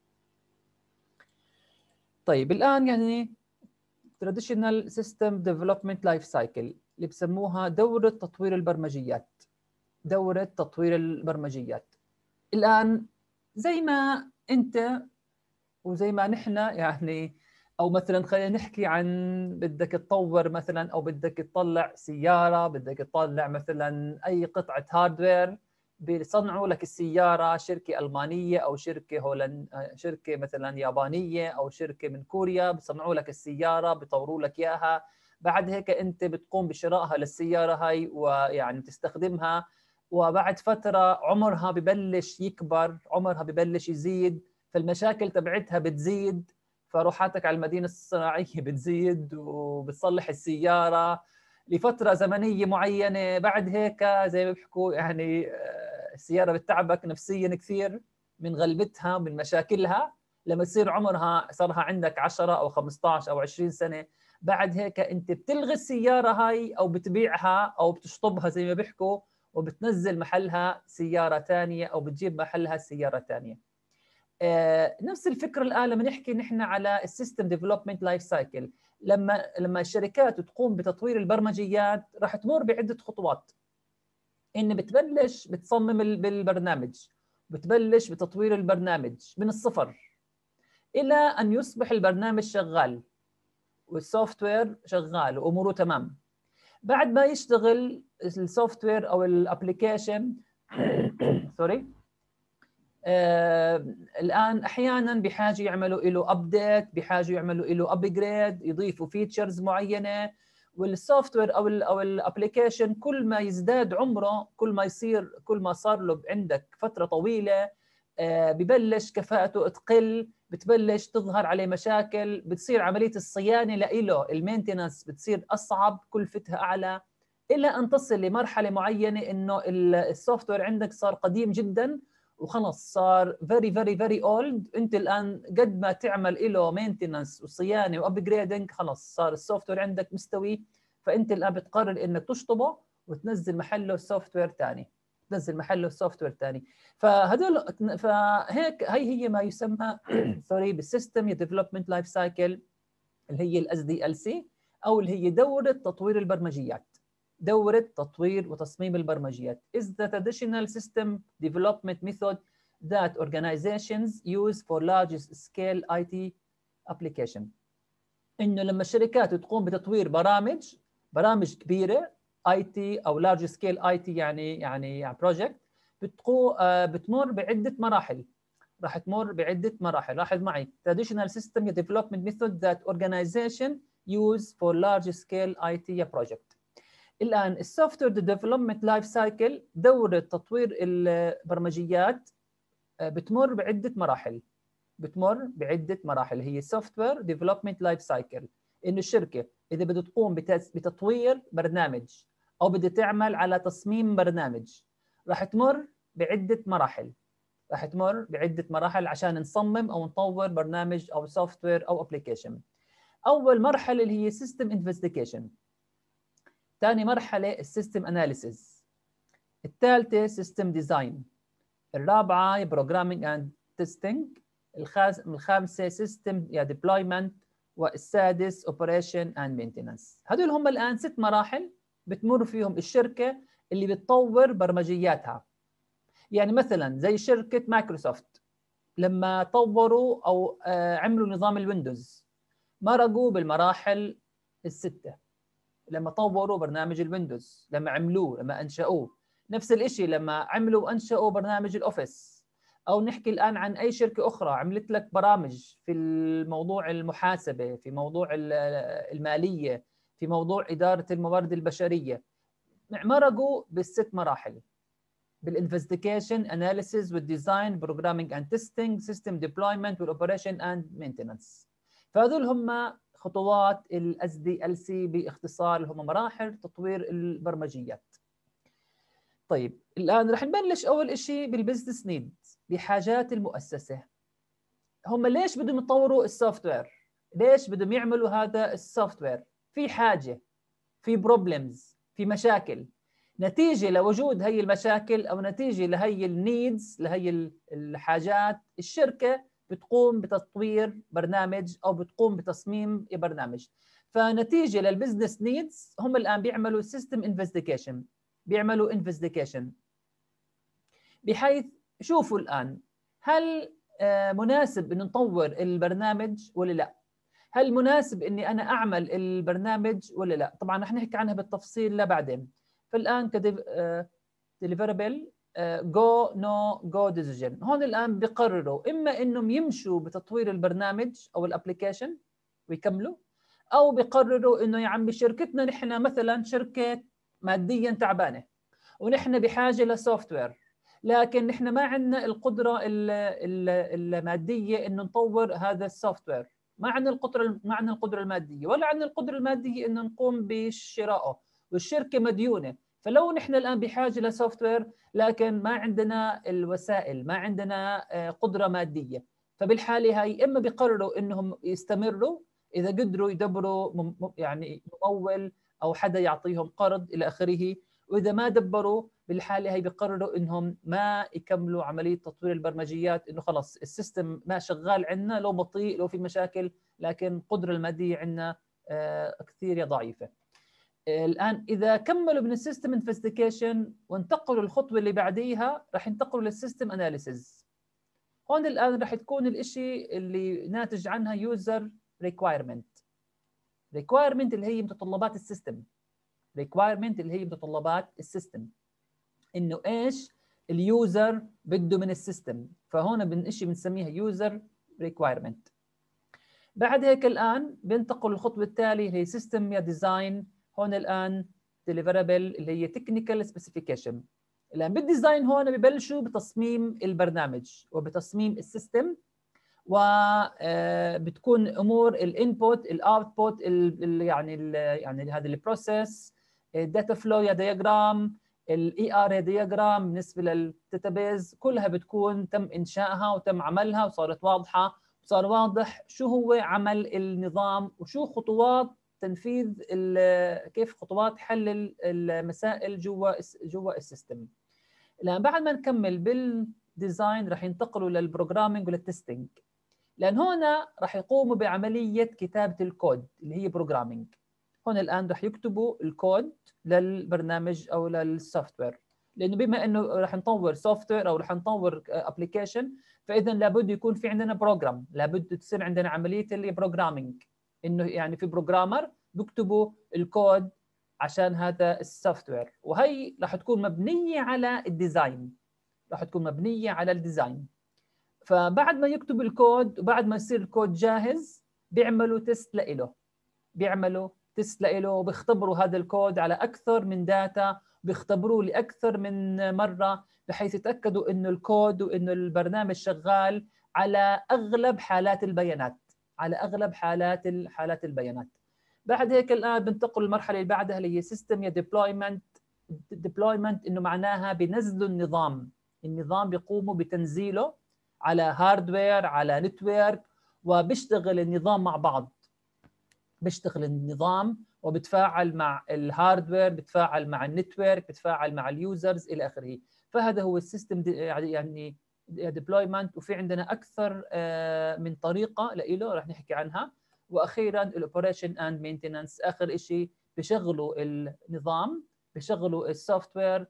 طيب الان يعني Traditional System Development Life Cycle اللي بسموها دورة تطوير البرمجيات. دورة تطوير البرمجيات. الآن زي ما أنت وزي ما نحن يعني او مثلا خلينا نحكي عن بدك تطور مثلا او بدك تطلع سياره، بدك تطلع مثلا اي قطعه هاردوير، بيصنعوا لك السياره شركه المانيه او شركه هولند، شركه مثلا يابانيه او شركه من كوريا، بيصنعوا لك السياره بيطوروا لك اياها. بعد هيك انت بتقوم بشرائها للسياره هاي ويعني تستخدمها، وبعد فتره عمرها ببلش يكبر، عمرها ببلش يزيد، فالمشاكل تبعتها بتزيد، فروحاتك على المدينة الصناعية بتزيد وبتصلح السيارة لفترة زمنية معينة. بعد هيك زي ما بيحكوا يعني السيارة بتتعبك نفسيا كثير من غلبتها ومن مشاكلها، لما تصير عمرها صارها عندك عشرة أو خمسة عشر أو عشرين سنة. بعد هيك أنت بتلغي السيارة هاي أو بتبيعها أو بتشطبها زي ما بيحكوا، وبتنزل محلها سيارة ثانية أو بتجيب محلها سيارة ثانية. آه، نفس الفكره الان لما نحكي نحن على السيستم ديفلوبمنت لايف سايكل، لما لما الشركات تقوم بتطوير البرمجيات راح تمر بعده خطوات. ان بتبلش بتصمم بالبرنامج، بتبلش بتطوير البرنامج من الصفر الى ان يصبح البرنامج شغال والسوفت وير شغال واموره تمام. بعد ما يشتغل السوفت وير او الابلكيشن سوري آه، الان احيانا بحاجه يعملوا له ابديت، بحاجه يعملوا له ابجريد، يضيفوا فيتشرز معينه. والسوفت وير او ال او الابلكيشن كل ما يزداد عمره، كل ما يصير كل ما صار له عندك فتره طويله آه، ببلش كفاءته تقل، بتبلش تظهر عليه مشاكل، بتصير عمليه الصيانه له المينتنس بتصير اصعب، كلفتها اعلى، الى ان تصل لمرحله معينه انه السوفت وير عندك صار قديم جدا وخلص صار فيري فيري فيري اولد. انت الان قد ما تعمل له مينتنس وصيانه وابجريدنج خلص صار السوفت وير عندك مستوي، فانت الان بتقرر انك تشطبه وتنزل محله سوفت وير ثاني، تنزل محله سوفت وير ثاني. فهذول فهيك هي هي ما يسمى سوري بالسيستم ديفلوبمنت لايف سايكل، اللي هي الاس دي ال سي، او اللي هي دوره تطوير البرمجيات. دورة تطوير وتصميم البرمجيات is the traditional system development method that organizations use for large scale آي تي application. إنه لما الشركات تقوم بتطوير برامج برامج كبيرة آي تي أو large scale آي تي يعني يعني يعني project، بتقو بتمر بعدة مراحل. راح تمر بعدة مراحل. لاحظ معي traditional system development method that organization use for large scale آي تي project. الآن السوفت وير ديفلوبمنت لايف سايكل، دورة تطوير البرمجيات بتمر بعدة مراحل. بتمر بعدة مراحل هي سوفت وير ديفلوبمنت لايف سايكل. إنه الشركة إذا بدها تقوم بتطوير برنامج أو بدها تعمل على تصميم برنامج راح تمر بعدة مراحل. راح تمر بعدة مراحل عشان نصمم أو نطور برنامج أو سوفت وير أو أبليكيشن. أول مرحلة اللي هي سيستم انفستيجيشن. ثاني مرحلة السيستم اناليسيز. الثالثة سيستم ديزاين. الرابعة بروجرامينج اند تيستينج. الخامسة سيستم يا ديبلويمنت. والسادس اوبريشن اند مينتنس. هذول هم الآن ست مراحل بتمر فيهم الشركة اللي بتطور برمجياتها. يعني مثلا زي شركة مايكروسوفت لما طوروا أو عملوا نظام الويندوز مرقوا بالمراحل الستة. لما طوروا برنامج الويندوز، لما عملوه، لما انشأوه. نفس الشيء لما عملوا وانشأوا برنامج الاوفيس. او نحكي الان عن اي شركه اخرى عملت لك برامج في الموضوع المحاسبه، في موضوع الماليه، في موضوع اداره الموارد البشريه. مرقوا بالست مراحل: بالانفستيجيشن، اناليسيز، والديزاين، بروجرامينج اند تيستينج، سيستم ديبلويمنت، والاوبريشن اند مينتنس. فهذول هم خطوات الاس دي ال سي باختصار، اللي هم مراحل تطوير البرمجيات. طيب الان رح نبلش اول شيء بالبزنس نيد، بحاجات المؤسسه. هم ليش بدهم يطوروا السوفت وير؟ ليش بدهم يعملوا هذا السوفت وير؟ في حاجه، في بروبلمز، في مشاكل. نتيجه لوجود هي المشاكل او نتيجه لهي النيدز، لهي الحاجات، الشركه بتقوم بتطوير برنامج او بتقوم بتصميم برنامج. فنتيجه للبزنس نيدز هم الان بيعملوا سيستم انفستيجيشن، بيعملوا انفستيجيشن بحيث شوفوا الان هل مناسب ان نطور البرنامج ولا لا؟ هل مناسب اني انا اعمل البرنامج ولا لا؟ طبعا رح نحكي عنها بالتفصيل لبعدين. فالان كديليفربل جو نو جو ديسيجن، هون الان بيقرروا اما انهم يمشوا بتطوير البرنامج او الابلكيشن ويكملوا، او بيقرروا انه يا عمي شركتنا نحن مثلا شركه ماديا تعبانه ونحن بحاجه لسوفت وير، لكن نحن ما عندنا القدره الماديه انه نطور هذا السوفت وير، ما عندنا القدره ما عندنا القدره الماديه ولا عندنا القدره الماديه انه نقوم بشرائه، والشركه مديونه. فلو نحن الان بحاجه لسوفت وير لكن ما عندنا الوسائل، ما عندنا قدره ماديه، فبالحاله هاي اما بيقرروا انهم يستمروا اذا قدروا يدبروا يعني ممول او حدا يعطيهم قرض الى اخره، واذا ما دبروا بالحاله هي بيقرروا انهم ما يكملوا عمليه تطوير البرمجيات، انه خلص السيستم ما شغال عندنا، لو بطيء لو في مشاكل، لكن القدره الماديه عندنا كثير ضعيفه. الان اذا كملوا من السيستم انفستيجيشن وانتقلوا الخطوه اللي بعديها راح ينتقلوا للسيستم اناليسيز. هون الان راح تكون الشيء اللي ناتج عنها يوزر ريكوايرمنت. ريكوايرمنت اللي هي متطلبات السيستم. ريكوايرمنت اللي هي متطلبات السيستم، انه ايش اليوزر بده من السيستم، فهون بنشي بنسميها يوزر ريكوايرمنت. بعد هيك الان بنتقل الخطوه التاليه اللي هي سيستم يا ديزاين. هون الان ديليفربل اللي هي تكنيكال سبيسيفيكيشن. الان بالديزاين هون ببلشوا بتصميم البرنامج وبتصميم السيستم، وبتكون امور الانبوت الاوتبوت يعني ال يعني هذا البروسيس، الداتا فلو يا دياجرام، الاي ار يا دياجرام بالنسبه للداتابيز، كلها بتكون تم انشائها وتم عملها وصارت واضحه، وصار واضح شو هو عمل النظام وشو خطوات تنفيذ كيف خطوات حل المسائل جوا جوا السيستم. الان بعد ما نكمل بالديزاين راح ينتقلوا للبروجرامينج وللتستنج، لان هنا راح يقوموا بعمليه كتابه الكود اللي هي بروجرامينج. هون الان راح يكتبوا الكود للبرنامج او للسوفت وير، لانه بما انه راح نطور سوفت وير او راح نطور ابلكيشن، فاذا لابد يكون في عندنا بروجرام، لابد تصير عندنا عمليه اللي بروجرامينج، انه يعني في بروجرامر بيكتبوا الكود عشان هذا السوفت وير، وهي راح تكون مبنيه على الديزاين، راح تكون مبنيه على الديزاين. فبعد ما يكتب الكود وبعد ما يصير الكود جاهز بيعملوا تيست لإله، بيعملوا تيست لإله وبيختبروا هذا الكود على أكثر من داتا، بيختبروه لأكثر من مرة بحيث يتأكدوا إنه الكود وإنه البرنامج شغال على أغلب حالات البيانات، على أغلب حالات حالات البيانات. بعد هيك الآن بنتقل للمرحلة اللي بعدها اللي هي سيستم يا ديبلويمنت. ديبلويمنت إنه معناها بينزلوا النظام، النظام بيقوموا بتنزيله على هاردوير على نتورك، وبيشتغل النظام مع بعض، بيشتغل النظام وبتفاعل مع الهاردوير، بتفاعل مع النتورك، بتفاعل مع اليوزرز الى اخره. فهذا هو السيستم يعني ديبلويمنت، وفي عندنا اكثر من طريقه له رح نحكي عنها. واخيرا الاوبريشن اند مينتننس، اخر شيء بشغلوا النظام، بشغلوا السوفت وير،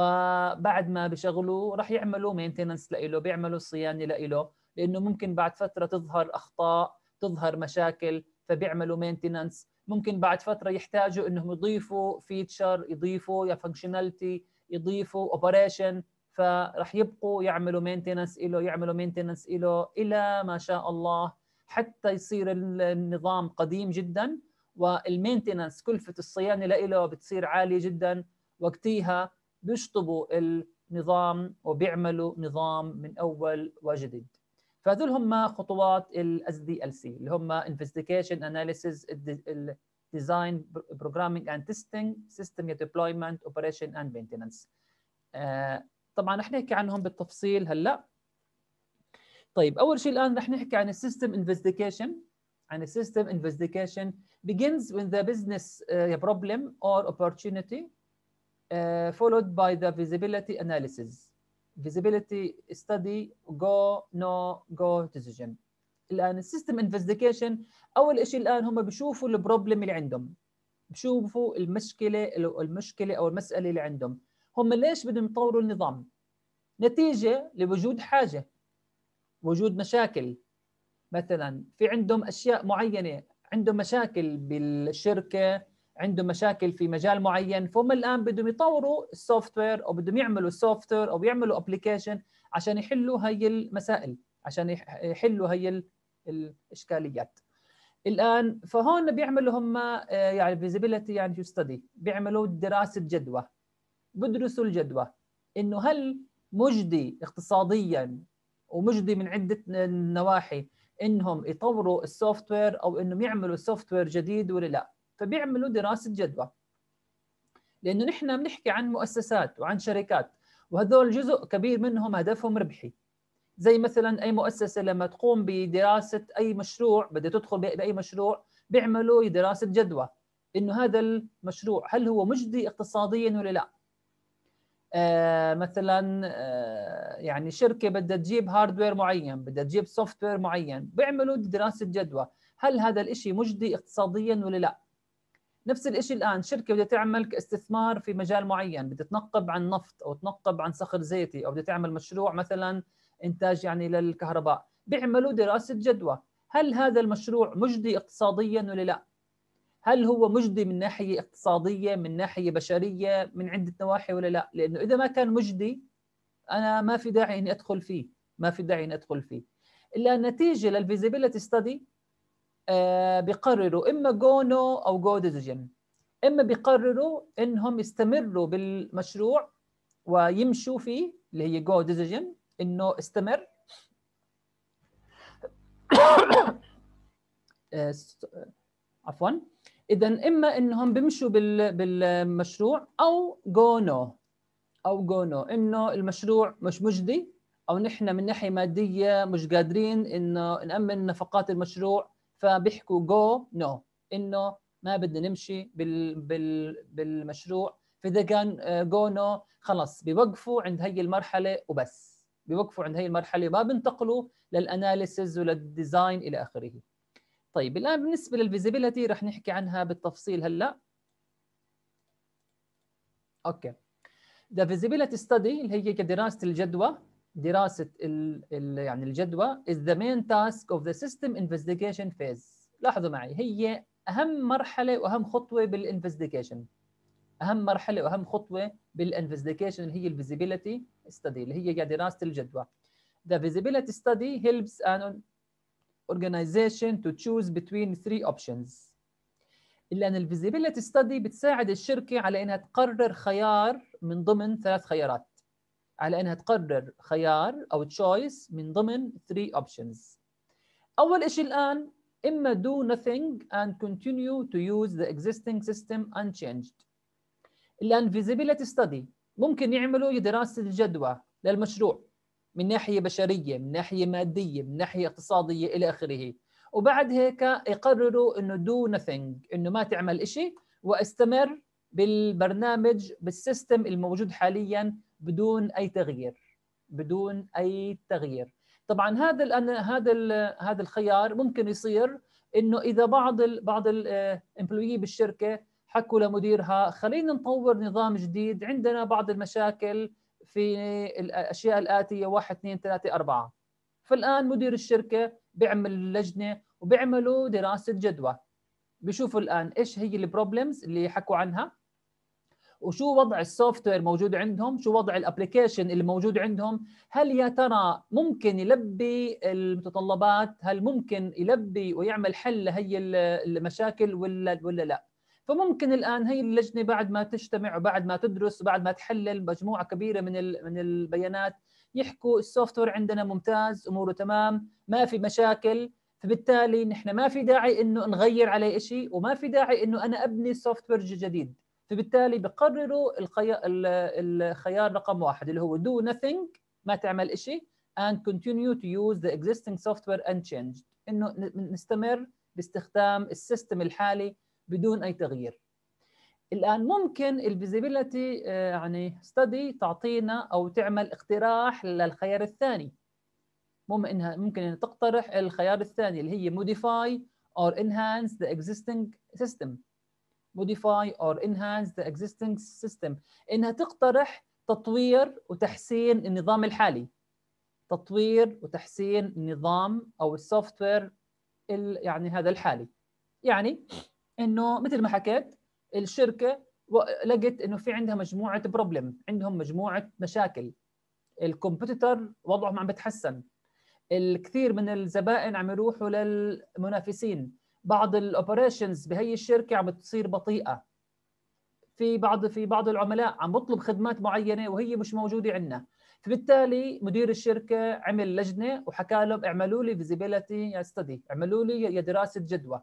وبعد ما بشغلوه راح يعملوا مينتننس له، بيعملوا صيانه له، لانه ممكن بعد فتره تظهر اخطاء، تظهر مشاكل، فبيعملوا مينتننس. ممكن بعد فتره يحتاجوا انهم يضيفوا فيتشر، يضيفوا يا فانكشناليتي، يضيفوا اوبريشن، فراح يبقوا يعملوا مينتننس له، يعملوا مينتننس له الى ما شاء الله حتى يصير النظام قديم جدا، والمينتننس كلفه الصيانه له بتصير عاليه جدا، وقتها بيشطبوا النظام وبيعملوا نظام من اول وجديد. فهذول هم خطوات ال إس دي إل سي اللي هم Investigation Analysis Design Programming and Testing System Deployment Operation and Maintenance. آه طبعا رح نحكي عنهم بالتفصيل هلا. طيب اول شيء الان رح نحكي عن السيستم انفستيجيشن. عن السيستم انفستيجيشن begins with the business uh, problem or opportunity uh, followed by the feasibility analysis. feasibility study go no go decision. الان السيستم انفستيجيشن اول شيء الان هم بيشوفوا البروبلم اللي عندهم، بشوفوا المشكله المشكله او المساله اللي عندهم. هم ليش بدهم يطوروا النظام؟ نتيجه لوجود حاجه، وجود مشاكل. مثلا في عندهم اشياء معينه، عندهم مشاكل بالشركه، عندهم مشاكل في مجال معين، فهم الان بدهم يطوروا السوفت وير او بدهم يعملوا السوفت وير او يعملوا ابلكيشن عشان يحلوا هي المسائل، عشان يحلوا هي الاشكاليات. الان فهون بيعملوا هم يعني فيزيبيليتي يعني شو ستدي، بيعملوا دراسه جدوى، بدرسوا الجدوى انه هل مجدي اقتصاديا ومجدي من عده نواحي انهم يطوروا السوفت وير او انهم يعملوا سوفت وير جديد ولا لا. فبيعملوا دراسه جدوى، لانه نحن بنحكي عن مؤسسات وعن شركات، وهذول جزء كبير منهم هدفهم ربحي. زي مثلا اي مؤسسه لما تقوم بدراسه اي مشروع، بدها تدخل باي مشروع، بيعملوا دراسه جدوى انه هذا المشروع هل هو مجدي اقتصاديا ولا لا. آه مثلا آه يعني شركه بدها تجيب هاردوير معين، بدها تجيب سوفت وير معين، بيعملوا دراسه جدوى هل هذا الشيء مجدي اقتصاديا ولا لا. نفس الشيء الان شركه بدها تعمل استثمار في مجال معين، بدها تنقب عن نفط او تنقب عن صخر زيتي او بدها تعمل مشروع مثلا انتاج يعني للكهرباء، بيعملوا دراسه جدوى هل هذا المشروع مجدي اقتصاديا ولا لا. هل هو مجدي من ناحيه اقتصاديه، من ناحيه بشريه، من عده نواحي ولا لا. لانه اذا ما كان مجدي انا ما في داعي اني ادخل فيه، ما في داعي اني ادخل فيه. الا نتيجه للفيزيبيليتي ستدي آه بيقرروا اما جو نو او جو ديسيجن. اما بيقرروا انهم يستمروا بالمشروع ويمشوا فيه اللي هي جو ديسيجن، انه استمر عفوا. اذا اما انهم بيمشوا بالمشروع او جو نو، او جو نو انه المشروع مش مجدي، او نحن من ناحيه ماديه مش قادرين انه نامن نفقات المشروع، فبيحكوا جو نو انه ما بدنا نمشي بال بال بالمشروع. فاذا كان جو نو خلص بيوقفوا عند هي المرحله وبس، بيوقفوا عند هي المرحله، ما بينتقلوا للاناليسز وللديزاين الى اخره. طيب الان بالنسبه للفيزيبيليتي رح نحكي عنها بالتفصيل هلا. اوكي. The feasibility study اللي هي كدراسة الجدوى، دراسة ال ال يعني الجدوى is the main task of the system investigation phase. لاحظوا معي هي أهم مرحلة وأهم خطوة بالانفستيجيشن، أهم مرحلة وأهم خطوة بالانفستيجيشن اللي هي الفيزيبيليتي study اللي هي دراسة الجدوى. The feasibility study helps an organization to choose between three options. لأن الفيزيبيليتي ستدي بتساعد الشركة على إنها تقرر خيار من ضمن ثلاث خيارات، على إنها تقرر خيار أو تشويس من ضمن three options. أول شيء الآن إما do nothing and continue to use the existing system unchanged. الآن feasibility study ممكن يعملوا دراسة الجدوى للمشروع من ناحية بشرية، من ناحية مادية، من ناحية اقتصادية إلى آخره، وبعد هيك يقرروا انه دو نثينج، انه ما تعمل شيء واستمر بالبرنامج بالسيستم الموجود حاليا بدون اي تغيير، بدون اي تغيير. طبعا هذا الان هذا هذا الخيار ممكن يصير انه اذا بعض ال بعض الامبلويي بالشركه حكوا لمديرها خلينا نطور نظام جديد، عندنا بعض المشاكل في الاشياء الاتيه واحد اثنين ثلاثه اربعه. فالان مدير الشركه بيعمل لجنه وبيعملوا دراسه جدوى، بيشوفوا الان ايش هي البروبلمز اللي حكوا عنها، وشو وضع السوفت وير موجود عندهم، شو وضع الابلكيشن اللي موجود عندهم، هل يا ترى ممكن يلبي المتطلبات، هل ممكن يلبي ويعمل حل لهي المشاكل ولا ولا لا. فممكن الان هي اللجنه بعد ما تجتمع وبعد ما تدرس وبعد ما تحلل مجموعه كبيره من من البيانات يحكوا السوفت وير عندنا ممتاز، اموره تمام، ما في مشاكل، فبالتالي نحن ما في داعي انه نغير عليه شيء وما في داعي انه انا ابني سوفت وير جديد. فبالتالي بقرروا الخيار الخيار رقم واحد اللي هو do nothing، ما تعمل شيء، and continue to use the existing software unchanged، انه نستمر باستخدام السيستم الحالي بدون اي تغيير. الان ممكن الفيزيبيليتي يعني ستدي تعطينا او تعمل اقتراح للخيار الثاني، ممكن انها ممكن انها تقترح الخيار الثاني اللي هي modify or enhance the existing system. modify or enhance the existing system، انها تقترح تطوير وتحسين النظام الحالي. تطوير وتحسين النظام او السوفت وير يعني هذا الحالي. يعني انه مثل ما حكيت الشركه لقت انه في عندها مجموعه بروبلم، عندهم مجموعه مشاكل، الكومبيتيتور وضعهم عم بتحسن، الكثير من الزبائن عم يروحوا للمنافسين، بعض الاوبريشنز بهي الشركه عم بتصير بطيئه، في بعض في بعض العملاء عم بطلب خدمات معينه وهي مش موجوده عندنا. فبالتالي مدير الشركه عمل لجنه وحكى لهم اعملوا لي فيزيبيليتي ستدي، اعملوا لي يا دراسه جدوى.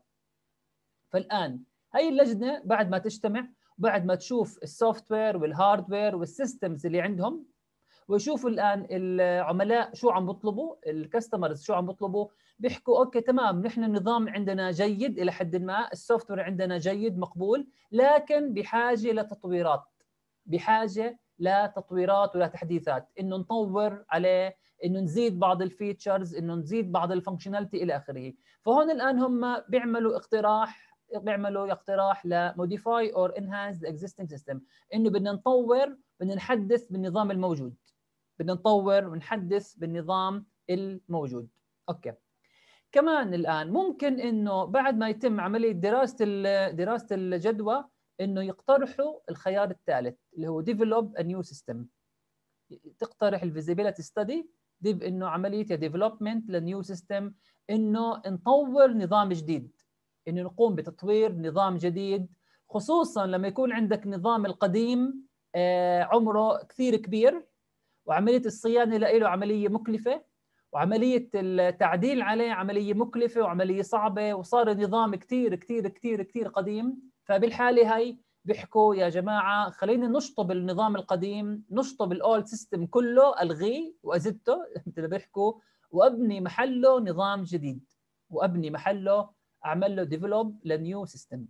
فالان هي اللجنه بعد ما تجتمع، بعد ما تشوف السوفت وير والهاردوير والسيستمز اللي عندهم، ويشوفوا الان العملاء شو عم بيطلبوا، الكاستمرز شو عم بيطلبوا، بيحكوا اوكي تمام نحن النظام عندنا جيد الى حد ما، السوفت وير عندنا جيد مقبول، لكن بحاجه لتطويرات، بحاجه لتطويرات ولا تحديثات، انه نطور عليه، انه نزيد بعض الفيتشرز، انه نزيد بعض الفانكشناليتي الى اخره. فهون الان هم بيعملوا اقتراح بيعملوا اقتراح لموديفاي اور انهانس ذا اكزيستنج سيستم، انه بدنا نطور، بدنا نحدث بالنظام الموجود، بدنا نطور ونحدث بالنظام الموجود. اوكي. كمان الان ممكن انه بعد ما يتم عمليه دراسه دراسه الجدوى انه يقترحوا الخيار الثالث اللي هو ديفلوب ا نيو سيستم. تقترح الفيزيبيليتي ستدي ديف انه عمليه ديفلوبمنت لنيو سيستم، انه نطور نظام جديد، انه نقوم بتطوير نظام جديد، خصوصا لما يكون عندك نظام القديم عمره كثير كبير وعمليه الصيانه له عمليه مكلفه، وعمليه التعديل عليه عمليه مكلفه وعمليه صعبه، وصار النظام كثير كثير كثير كثير قديم. فبالحاله هي بيحكوا يا جماعه خلينا نشطب النظام القديم، نشطب الاولد سيستم كله، الغيه وازدته مثل ما بيحكوا، وابني محله نظام جديد، وابني محله اعمل له ديفلوب لنيو سيستم.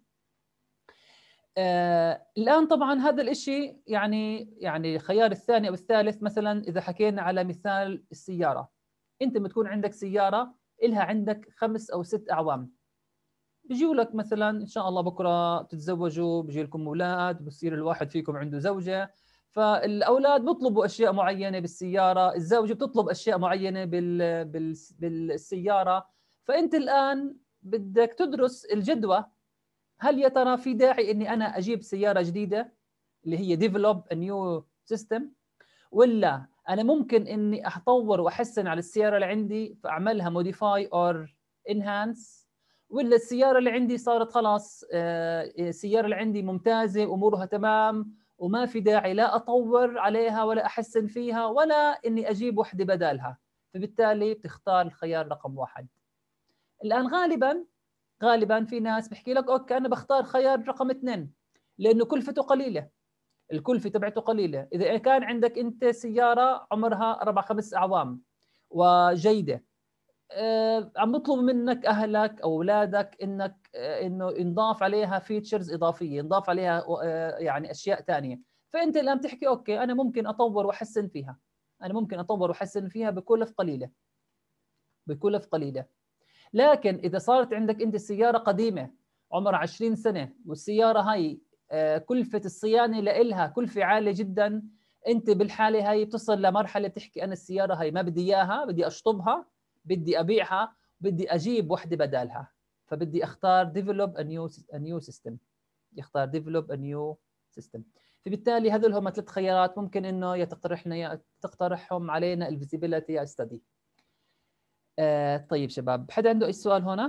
آه الآن طبعا هذا الإشي يعني يعني الخيار الثاني أو الثالث، مثلا إذا حكينا على مثال السيارة، أنت بتكون عندك سيارة إلها عندك خمس أو ست أعوام، بيجوا لك مثلا إن شاء الله بكرة تتزوجوا، بيجي لكم أولاد، بصير الواحد فيكم عنده زوجة، فالأولاد بيطلبوا أشياء معينة بالسيارة، الزوجة بتطلب أشياء معينة بال بال بالسيارة. فأنت الآن بدك تدرس الجدوى، هل يا ترى في داعي اني انا اجيب سياره جديده اللي هي ديفلوب ا نيو سيستم، ولا انا ممكن اني اطور واحسن على السياره اللي عندي فاعملها موديفاي اور انهانس، ولا السياره اللي عندي صارت خلاص السياره اللي عندي ممتازه امورها تمام وما في داعي لا اطور عليها ولا احسن فيها ولا اني اجيب وحده بدالها، فبالتالي بتختار الخيار رقم واحد. الان غالبا غالبا في ناس بحكي لك اوكي انا بختار خيار رقم اثنين لانه كلفته قليله، الكلفه تبعته قليله. اذا كان عندك انت سياره عمرها اربع خمس اعوام وجيده، آه عم بطلب منك اهلك او اولادك انك آه انه ينضاف عليها فيتشرز اضافيه، ينضاف عليها آه يعني اشياء ثانيه، فانت الان بتحكي اوكي انا ممكن اطور واحسن فيها، انا ممكن اطور واحسن فيها بكلف قليله، بكلف قليله. لكن إذا صارت عندك أنت السيارة قديمة عمرها عشرين سنة والسيارة هاي كلفة الصيانة لإلها كلفة عالية جدا، أنت بالحالة هاي بتصل لمرحلة بتحكي أنا السيارة هاي ما بدي إياها، بدي أشطبها، بدي أبيعها، بدي أجيب وحدة بدالها، فبدي أختار develop a new a new system، يختار develop a new system. فبالتالي هذول هم ثلاث خيارات ممكن إنه يتقترحنا تقترحهم علينا الفيزيبيليتي ستدي. آه طيب شباب، حدا عنده أي سؤال هنا؟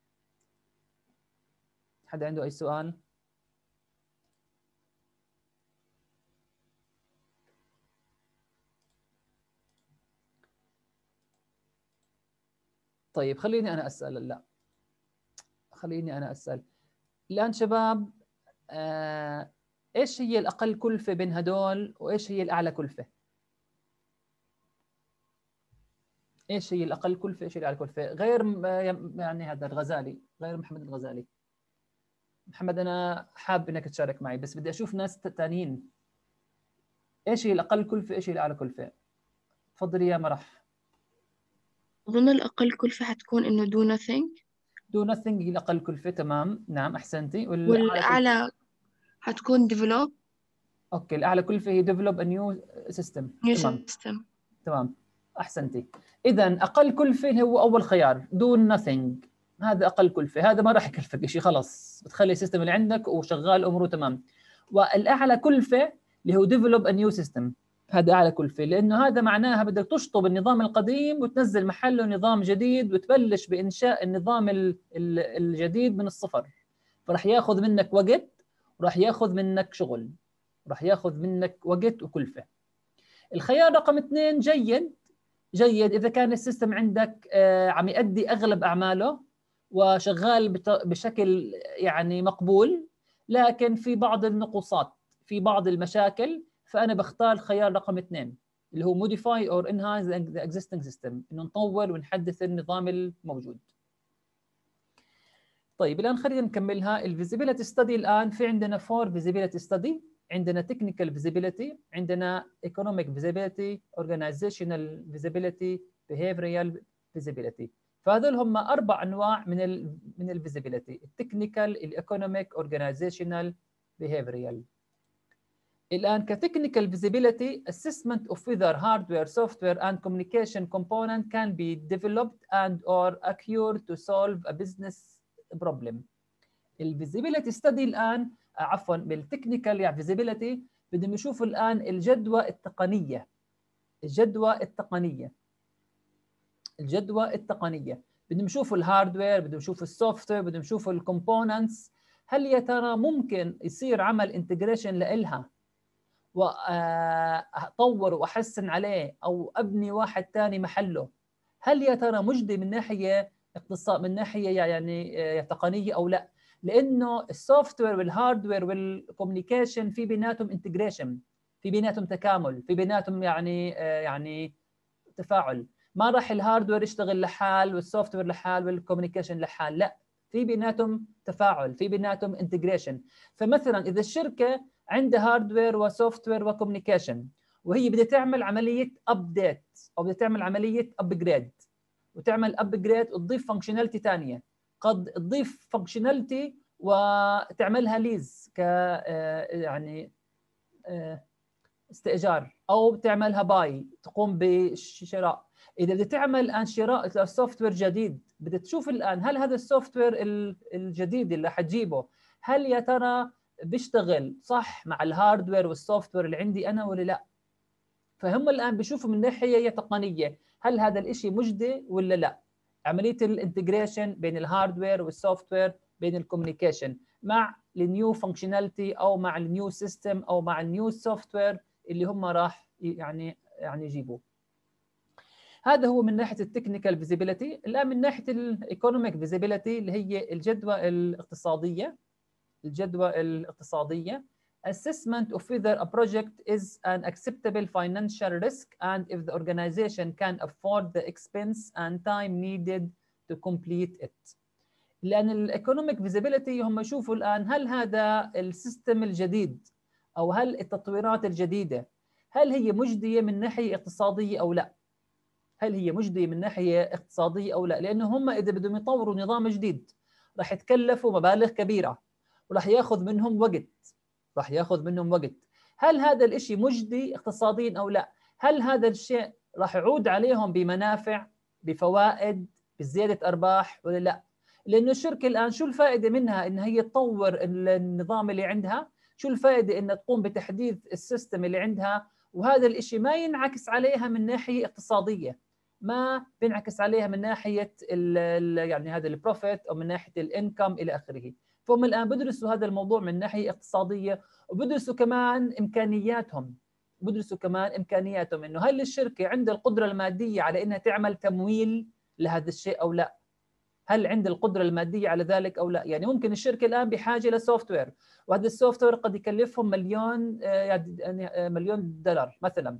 حدا عنده أي سؤال؟ طيب خليني أنا أسأل. لا خليني أنا أسأل الآن شباب، آه إيش هي الأقل كلفة بين هدول وإيش هي الأعلى كلفة؟ إيش هي الأقل كلفة إيش هي الأعلى كلفة؟ غير يعني هذا الغزالي، غير محمد الغزالي. محمد أنا حاب إنك تشارك معي بس بدي أشوف ناس ثانيين. إيش هي الأقل كلفة إيش هي الأعلى كلفة؟ تفضلي يا مرح. أظن الأقل كلفة حتكون إنه do nothing. do nothing هي الأقل كلفة، تمام نعم أحسنتي. والأعلى حتكون develop. أوكي الأعلى كلفة هي develop a new system. new تمام system. تمام احسنتي. اذا اقل كلفه هو اول خيار، دون nothing، هذا اقل كلفه، هذا ما راح يكلفك شيء، خلص بتخلي السيستم اللي عندك وشغال اموره تمام. والاعلى كلفه اللي هو ديفلوب ا نيو سيستم، هذا اعلى كلفه، لانه هذا معناها بدك تشطب النظام القديم وتنزل محله نظام جديد وتبلش بانشاء النظام الجديد من الصفر، فراح ياخذ منك وقت وراح ياخذ منك شغل، راح ياخذ منك وقت وكلفه. الخيار رقم اثنين جيد، جيد اذا كان السيستم عندك عم يؤدي اغلب اعماله وشغال بشكل يعني مقبول، لكن في بعض النقصات، في بعض المشاكل، فانا بختار خيار رقم اثنين اللي هو modify or enhance the existing system، انه نطور ونحدث النظام الموجود. طيب الان خلينا نكملها. الفيزيبيليتي ستدي الان في عندنا فور فيزيبيليتي ستدي، عندنا تكنيكال فيزيبيليتي، عندنا ايكونوميك فيزيبيليتي، اورجانيزيشنال فيزيبيليتي، بيهيفيرال فيزيبيليتي. فهذول هم اربع انواع من ال من الفيزيبيليتي: التكنيكال، الايكونوميك، اورجانيزيشنال، بيهيفيرال. الان كتكنيكال فيزيبيليتي assessment of whether hardware, software and communication component can be developed and or acquired to solve a business problem. الفيزيبيليتي ستدي الان عفوا بالتكنيكال يعني فيزيبيليتي بدهم يشوفوا الان الجدوى التقنيه، الجدوى التقنيه الجدوى التقنيه بدهم يشوفوا الهاردوير، بدهم يشوفوا السوفت وير، بدهم يشوفوا الكومبوننتس، هل يا ترى ممكن يصير عمل انتجريشن لإلها واطور واحسن عليه او ابني واحد ثاني محله، هل يا ترى مجدي من ناحيه اقتصاد، من ناحيه يعني تقنيه او لا؟ لانه السوفت وير والهاردوير والكوميونيكيشن في بيناتهم انتجريشن، في بيناتهم تكامل، في بيناتهم يعني يعني تفاعل. ما راح الهاردوير يشتغل لحال والسوفت وير لحال والكوميونيكيشن لحال، لا، في بيناتهم تفاعل، في بيناتهم انتجريشن. فمثلا اذا الشركه عندها هاردوير وسوفت وير وكوميونيكيشن وهي بدها تعمل عمليه ابديت او بدها تعمل عمليه ابجريد، وتعمل ابجريد وتضيف فانكشناليتي ثانيه، قد تضيف فانكشناليتي وتعملها ليز ك يعني استئجار، او تعملها باي تقوم بشراء. اذا بدها تعمل الان شراء سوفت وير جديد، بدها تشوف الان هل هذا السوفت وير الجديد اللي حتجيبه هل يا ترى بيشتغل صح مع الهاردوير والسوفت وير اللي عندي انا ولا لا. فهم الان بيشوفوا من ناحيه تقنيه هل هذا الشيء مجدي ولا لا. عمليه الانتجريشن بين الهاردوير والسوفت وير، بين الكوميونيكيشن مع النيو فانكشناليتي او مع النيو سيستم او مع النيو سوفت وير اللي هم راح يعني يعني يجيبوه. هذا هو من ناحيه التكنيكال فيزيبيليتي. الان من ناحيه الايكونوميك فيزيبيليتي اللي هي الجدوى الاقتصاديه، الجدوى الاقتصاديه assessment of whether a project is an acceptable financial risk and if the organization can afford the expense and time needed to complete it. لأن الايكونوميك فيزيبيليتي هم يشوفوا الآن هل هذا السيستم الجديد أو هل التطويرات الجديدة هل هي مجدية من ناحية اقتصادية أو لا؟ هل هي مجدية من ناحية اقتصادية أو لا؟ لأنه هم إذا بدهم يطوروا نظام جديد راح يتكلفوا مبالغ كبيرة وراح ياخذ منهم وقت، راح ياخذ منهم وقت. هل هذا الشيء مجدي اقتصاديا أو لا؟ هل هذا الشيء راح يعود عليهم بمنافع، بفوائد، بزيادة أرباح ولا لا؟ لأنه الشركة الآن شو الفائدة منها إن هي تطور النظام اللي عندها؟ شو الفائدة إنها تقوم بتحديث السيستم اللي عندها وهذا الإشي ما ينعكس عليها من ناحية اقتصادية، ما بينعكس عليها من ناحية ال يعني هذا البروفيت أو من ناحية الانكم إلى آخره. فهم الآن بدرسوا هذا الموضوع من ناحية اقتصادية وبدرسوا كمان إمكانياتهم، بدرسوا كمان إمكانياتهم إنه هل الشركة عندها القدرة المادية على إنها تعمل تمويل لهذا الشيء أو لا؟ هل عند القدرة المادية على ذلك أو لا؟ يعني ممكن الشركة الآن بحاجة لسوفت وير وهذا السوفت وير قد يكلفهم مليون يعني مليون دولار مثلا،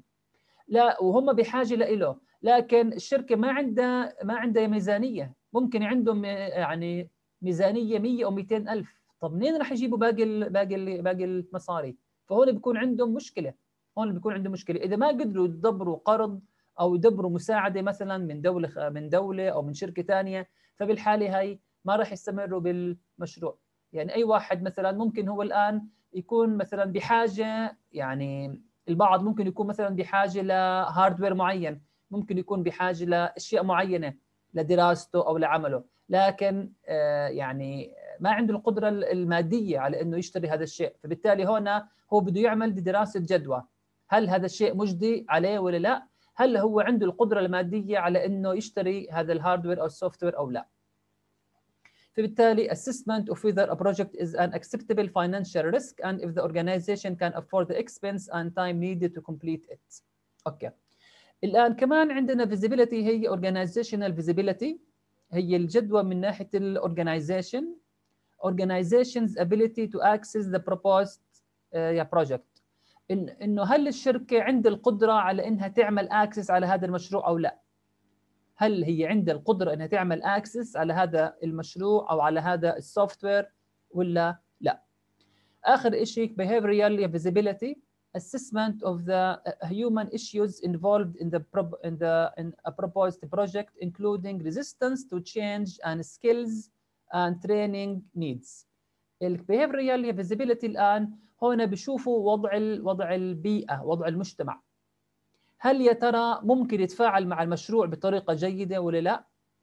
لا وهم بحاجة له، لكن الشركة ما عندها ما عندها ميزانية، ممكن عندهم يعني ميزانية مية أو مئتين ألف، طب منين راح يجيبوا باقي ال باقي ال باقي المصاري؟ فهون بيكون عندهم مشكلة، هون بيكون عندهم مشكلة إذا ما قدروا يدبروا قرض أو يدبروا مساعدة مثلا من دولة من دولة أو من شركة ثانية، فبالحالة هاي ما راح يستمروا بالمشروع. يعني أي واحد مثلا ممكن هو الآن يكون مثلا بحاجة، يعني البعض ممكن يكون مثلا بحاجة لهاردوير معين ممكن يكون بحاجه لاشياء معينه لدراسته او لعمله، لكن يعني ما عنده القدره الماديه على انه يشتري هذا الشيء، فبالتالي هنا هو بده يعمل دراسه جدوى، هل هذا الشيء مجدي عليه ولا لا؟ هل هو عنده القدره الماديه على انه يشتري هذا الهاردوير او السوفت وير او لا؟ فبالتالي assessment of whether a project is an acceptable financial risk and if the organization can afford the expense and time needed to complete it. اوكي. الان كمان عندنا visibility، هي organizational visibility، هي الجدوى من ناحيه الاورجنايزيشن، organization's ability to access the proposed uh, project، إن انه هل الشركه عندها القدره على انها تعمل اكسس على هذا المشروع او لا؟ هل هي عندها القدره انها تعمل اكسس على هذا المشروع او على هذا السوفت وير ولا لا؟ اخر شيء behavioral visibility، assessment of the human issues involved in the in the in a proposed project including resistance to change and skills and training needs. الbehavioral visibility الان هنا بيشوفوا وضع وضع البيئه، وضع المجتمع، هل يا ترى ممكن يتفاعل مع المشروع بطريقه جيده ولا لا؟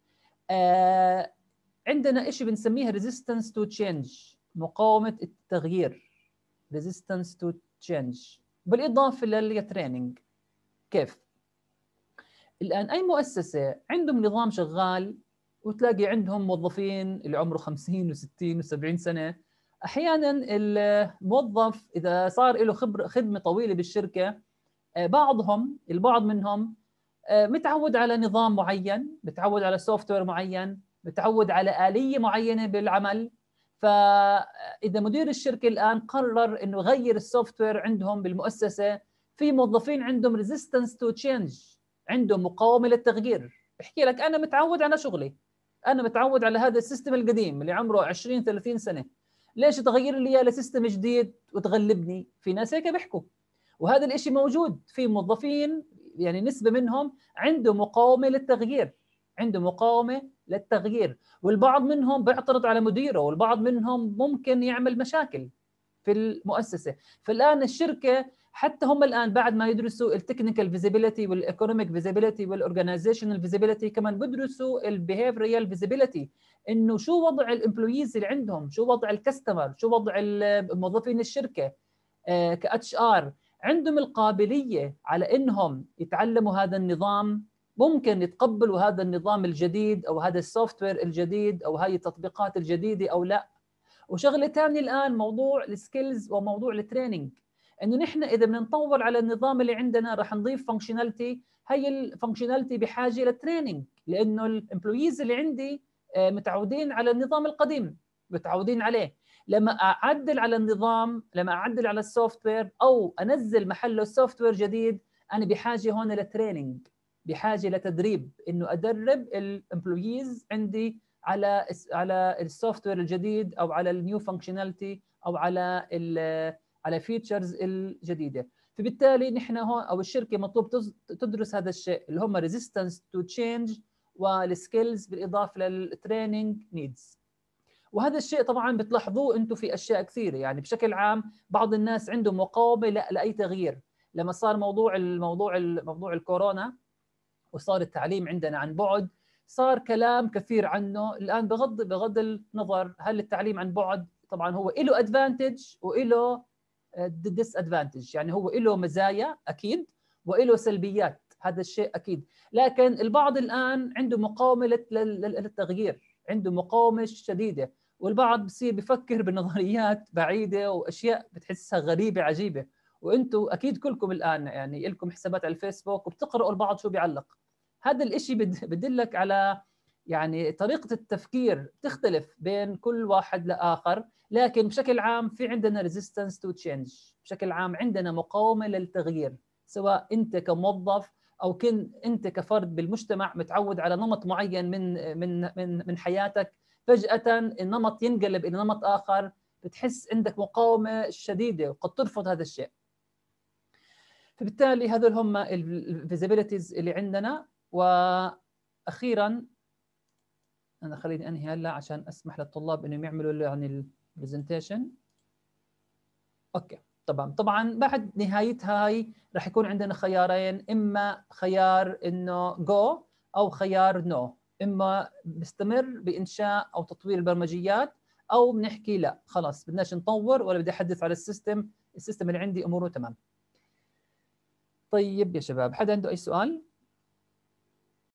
آه عندنا شيء بنسميها resistance to change، مقاومه التغيير، resistance to change، بالاضافه للتريننج. كيف؟ الان اي مؤسسه عندهم نظام شغال وتلاقي عندهم موظفين اللي عمره خمسين وستين وسبعين سنه، احيانا الموظف اذا صار له خبره خدمه طويله بالشركه، بعضهم البعض منهم متعود على نظام معين، متعود على سوفت وير معين، متعود على آلية معينة بالعمل، فإذا مدير الشركة الآن قرر إنه يغير السوفت وير عندهم بالمؤسسة، في موظفين عندهم resistance to change، عندهم مقاومة للتغيير، احكي لك أنا متعود على شغلي، أنا متعود على هذا السيستم القديم اللي عمره عشرين ثلاثين سنة، ليش تغير لي إياه لسيستم جديد وتغلبني؟ في ناس هيك بيحكوا، وهذا الإشي موجود في موظفين، يعني نسبة منهم عنده مقاومة للتغيير، عنده مقاومة للتغيير، والبعض منهم بيعترض على مديره، والبعض منهم ممكن يعمل مشاكل في المؤسسة. فالآن الشركة حتى هم الآن بعد ما يدرسوا التكنيكال فيزيبيليتي والايكونوميك فيزيبيليتي والاورجنايزيشنال فيزيبيليتي، كمان بدرسوا البيهيفيرال فيزيبيليتي، انه شو وضع الامبلويز اللي عندهم، شو وضع الكاستمر، شو وضع موظفين الشركة كاتش ار، عندهم القابلية على انهم يتعلموا هذا النظام، ممكن يتقبلوا هذا النظام الجديد او هذا السوفت وير الجديد او هاي التطبيقات الجديدة او لا. وشغله ثانيه الان موضوع السكيلز وموضوع التريننج، انه نحن اذا بدنا نطور على النظام اللي عندنا راح نضيف فانكشناليتي، هي الفانكشناليتي بحاجه للتريننج، لانه الامبلويز اللي عندي متعودين على النظام القديم، متعودين عليه، لما اعدل على النظام، لما اعدل على السوفت وير او انزل محله السوفت وير جديد، انا بحاجه هون للتريننج، بحاجه لتدريب، انه ادرب الامبلويز عندي على على السوفت وير الجديد او على النيو فانكشناليتي او على ال على فيتشرز الجديده. فبالتالي نحن هون او الشركه مطلوب تدرس هذا الشيء اللي هم ريزيستنس تو تشينج والسكيلز بالاضافه للتريننج نيدز. وهذا الشيء طبعا بتلاحظوه انتم في اشياء كثيره، يعني بشكل عام بعض الناس عندهم مقاومه لا لاي تغيير. لما صار موضوع الموضوع موضوع الكورونا وصار التعليم عندنا عن بعد، صار كلام كثير عنه الان، بغض بغض النظر هل التعليم عن بعد طبعا هو له ادفانتج وله ديس ادفانتج، يعني هو له مزايا اكيد وله سلبيات، هذا الشيء اكيد، لكن البعض الان عنده مقاومه للتغيير، عنده مقاومه شديده، والبعض بصير بفكر بنظريات بعيده واشياء بتحسها غريبه عجيبه. وانتم اكيد كلكم الان يعني لكم حسابات على الفيسبوك وبتقراوا البعض شو بيعلق. هذا الاشي بدلك على يعني طريقة التفكير تختلف بين كل واحد لآخر، لكن بشكل عام في عندنا resistance to change، بشكل عام عندنا مقاومة للتغيير، سواء أنت كموظف أو كن أنت كفرد بالمجتمع متعود على نمط معين من من من من حياتك، فجأة النمط ينقلب إلى نمط آخر، بتحس عندك مقاومة شديدة وقد ترفض هذا الشيء. فبالتالي هذول هم الفيزيبيليتيز اللي عندنا. واخيرا انا خليني انهي هلا عشان اسمح للطلاب انهم يعملوا يعني البرزنتيشن. اوكي طبعا طبعا بعد نهايتها هاي رح يكون عندنا خيارين، اما خيار انه جو او خيار نو، اما بستمر بانشاء او تطوير البرمجيات او بنحكي لا خلاص بدناش نطور ولا بدي احدث على السيستم، السيستم اللي عندي اموره تمام. طيب يا شباب، حدا عنده اي سؤال؟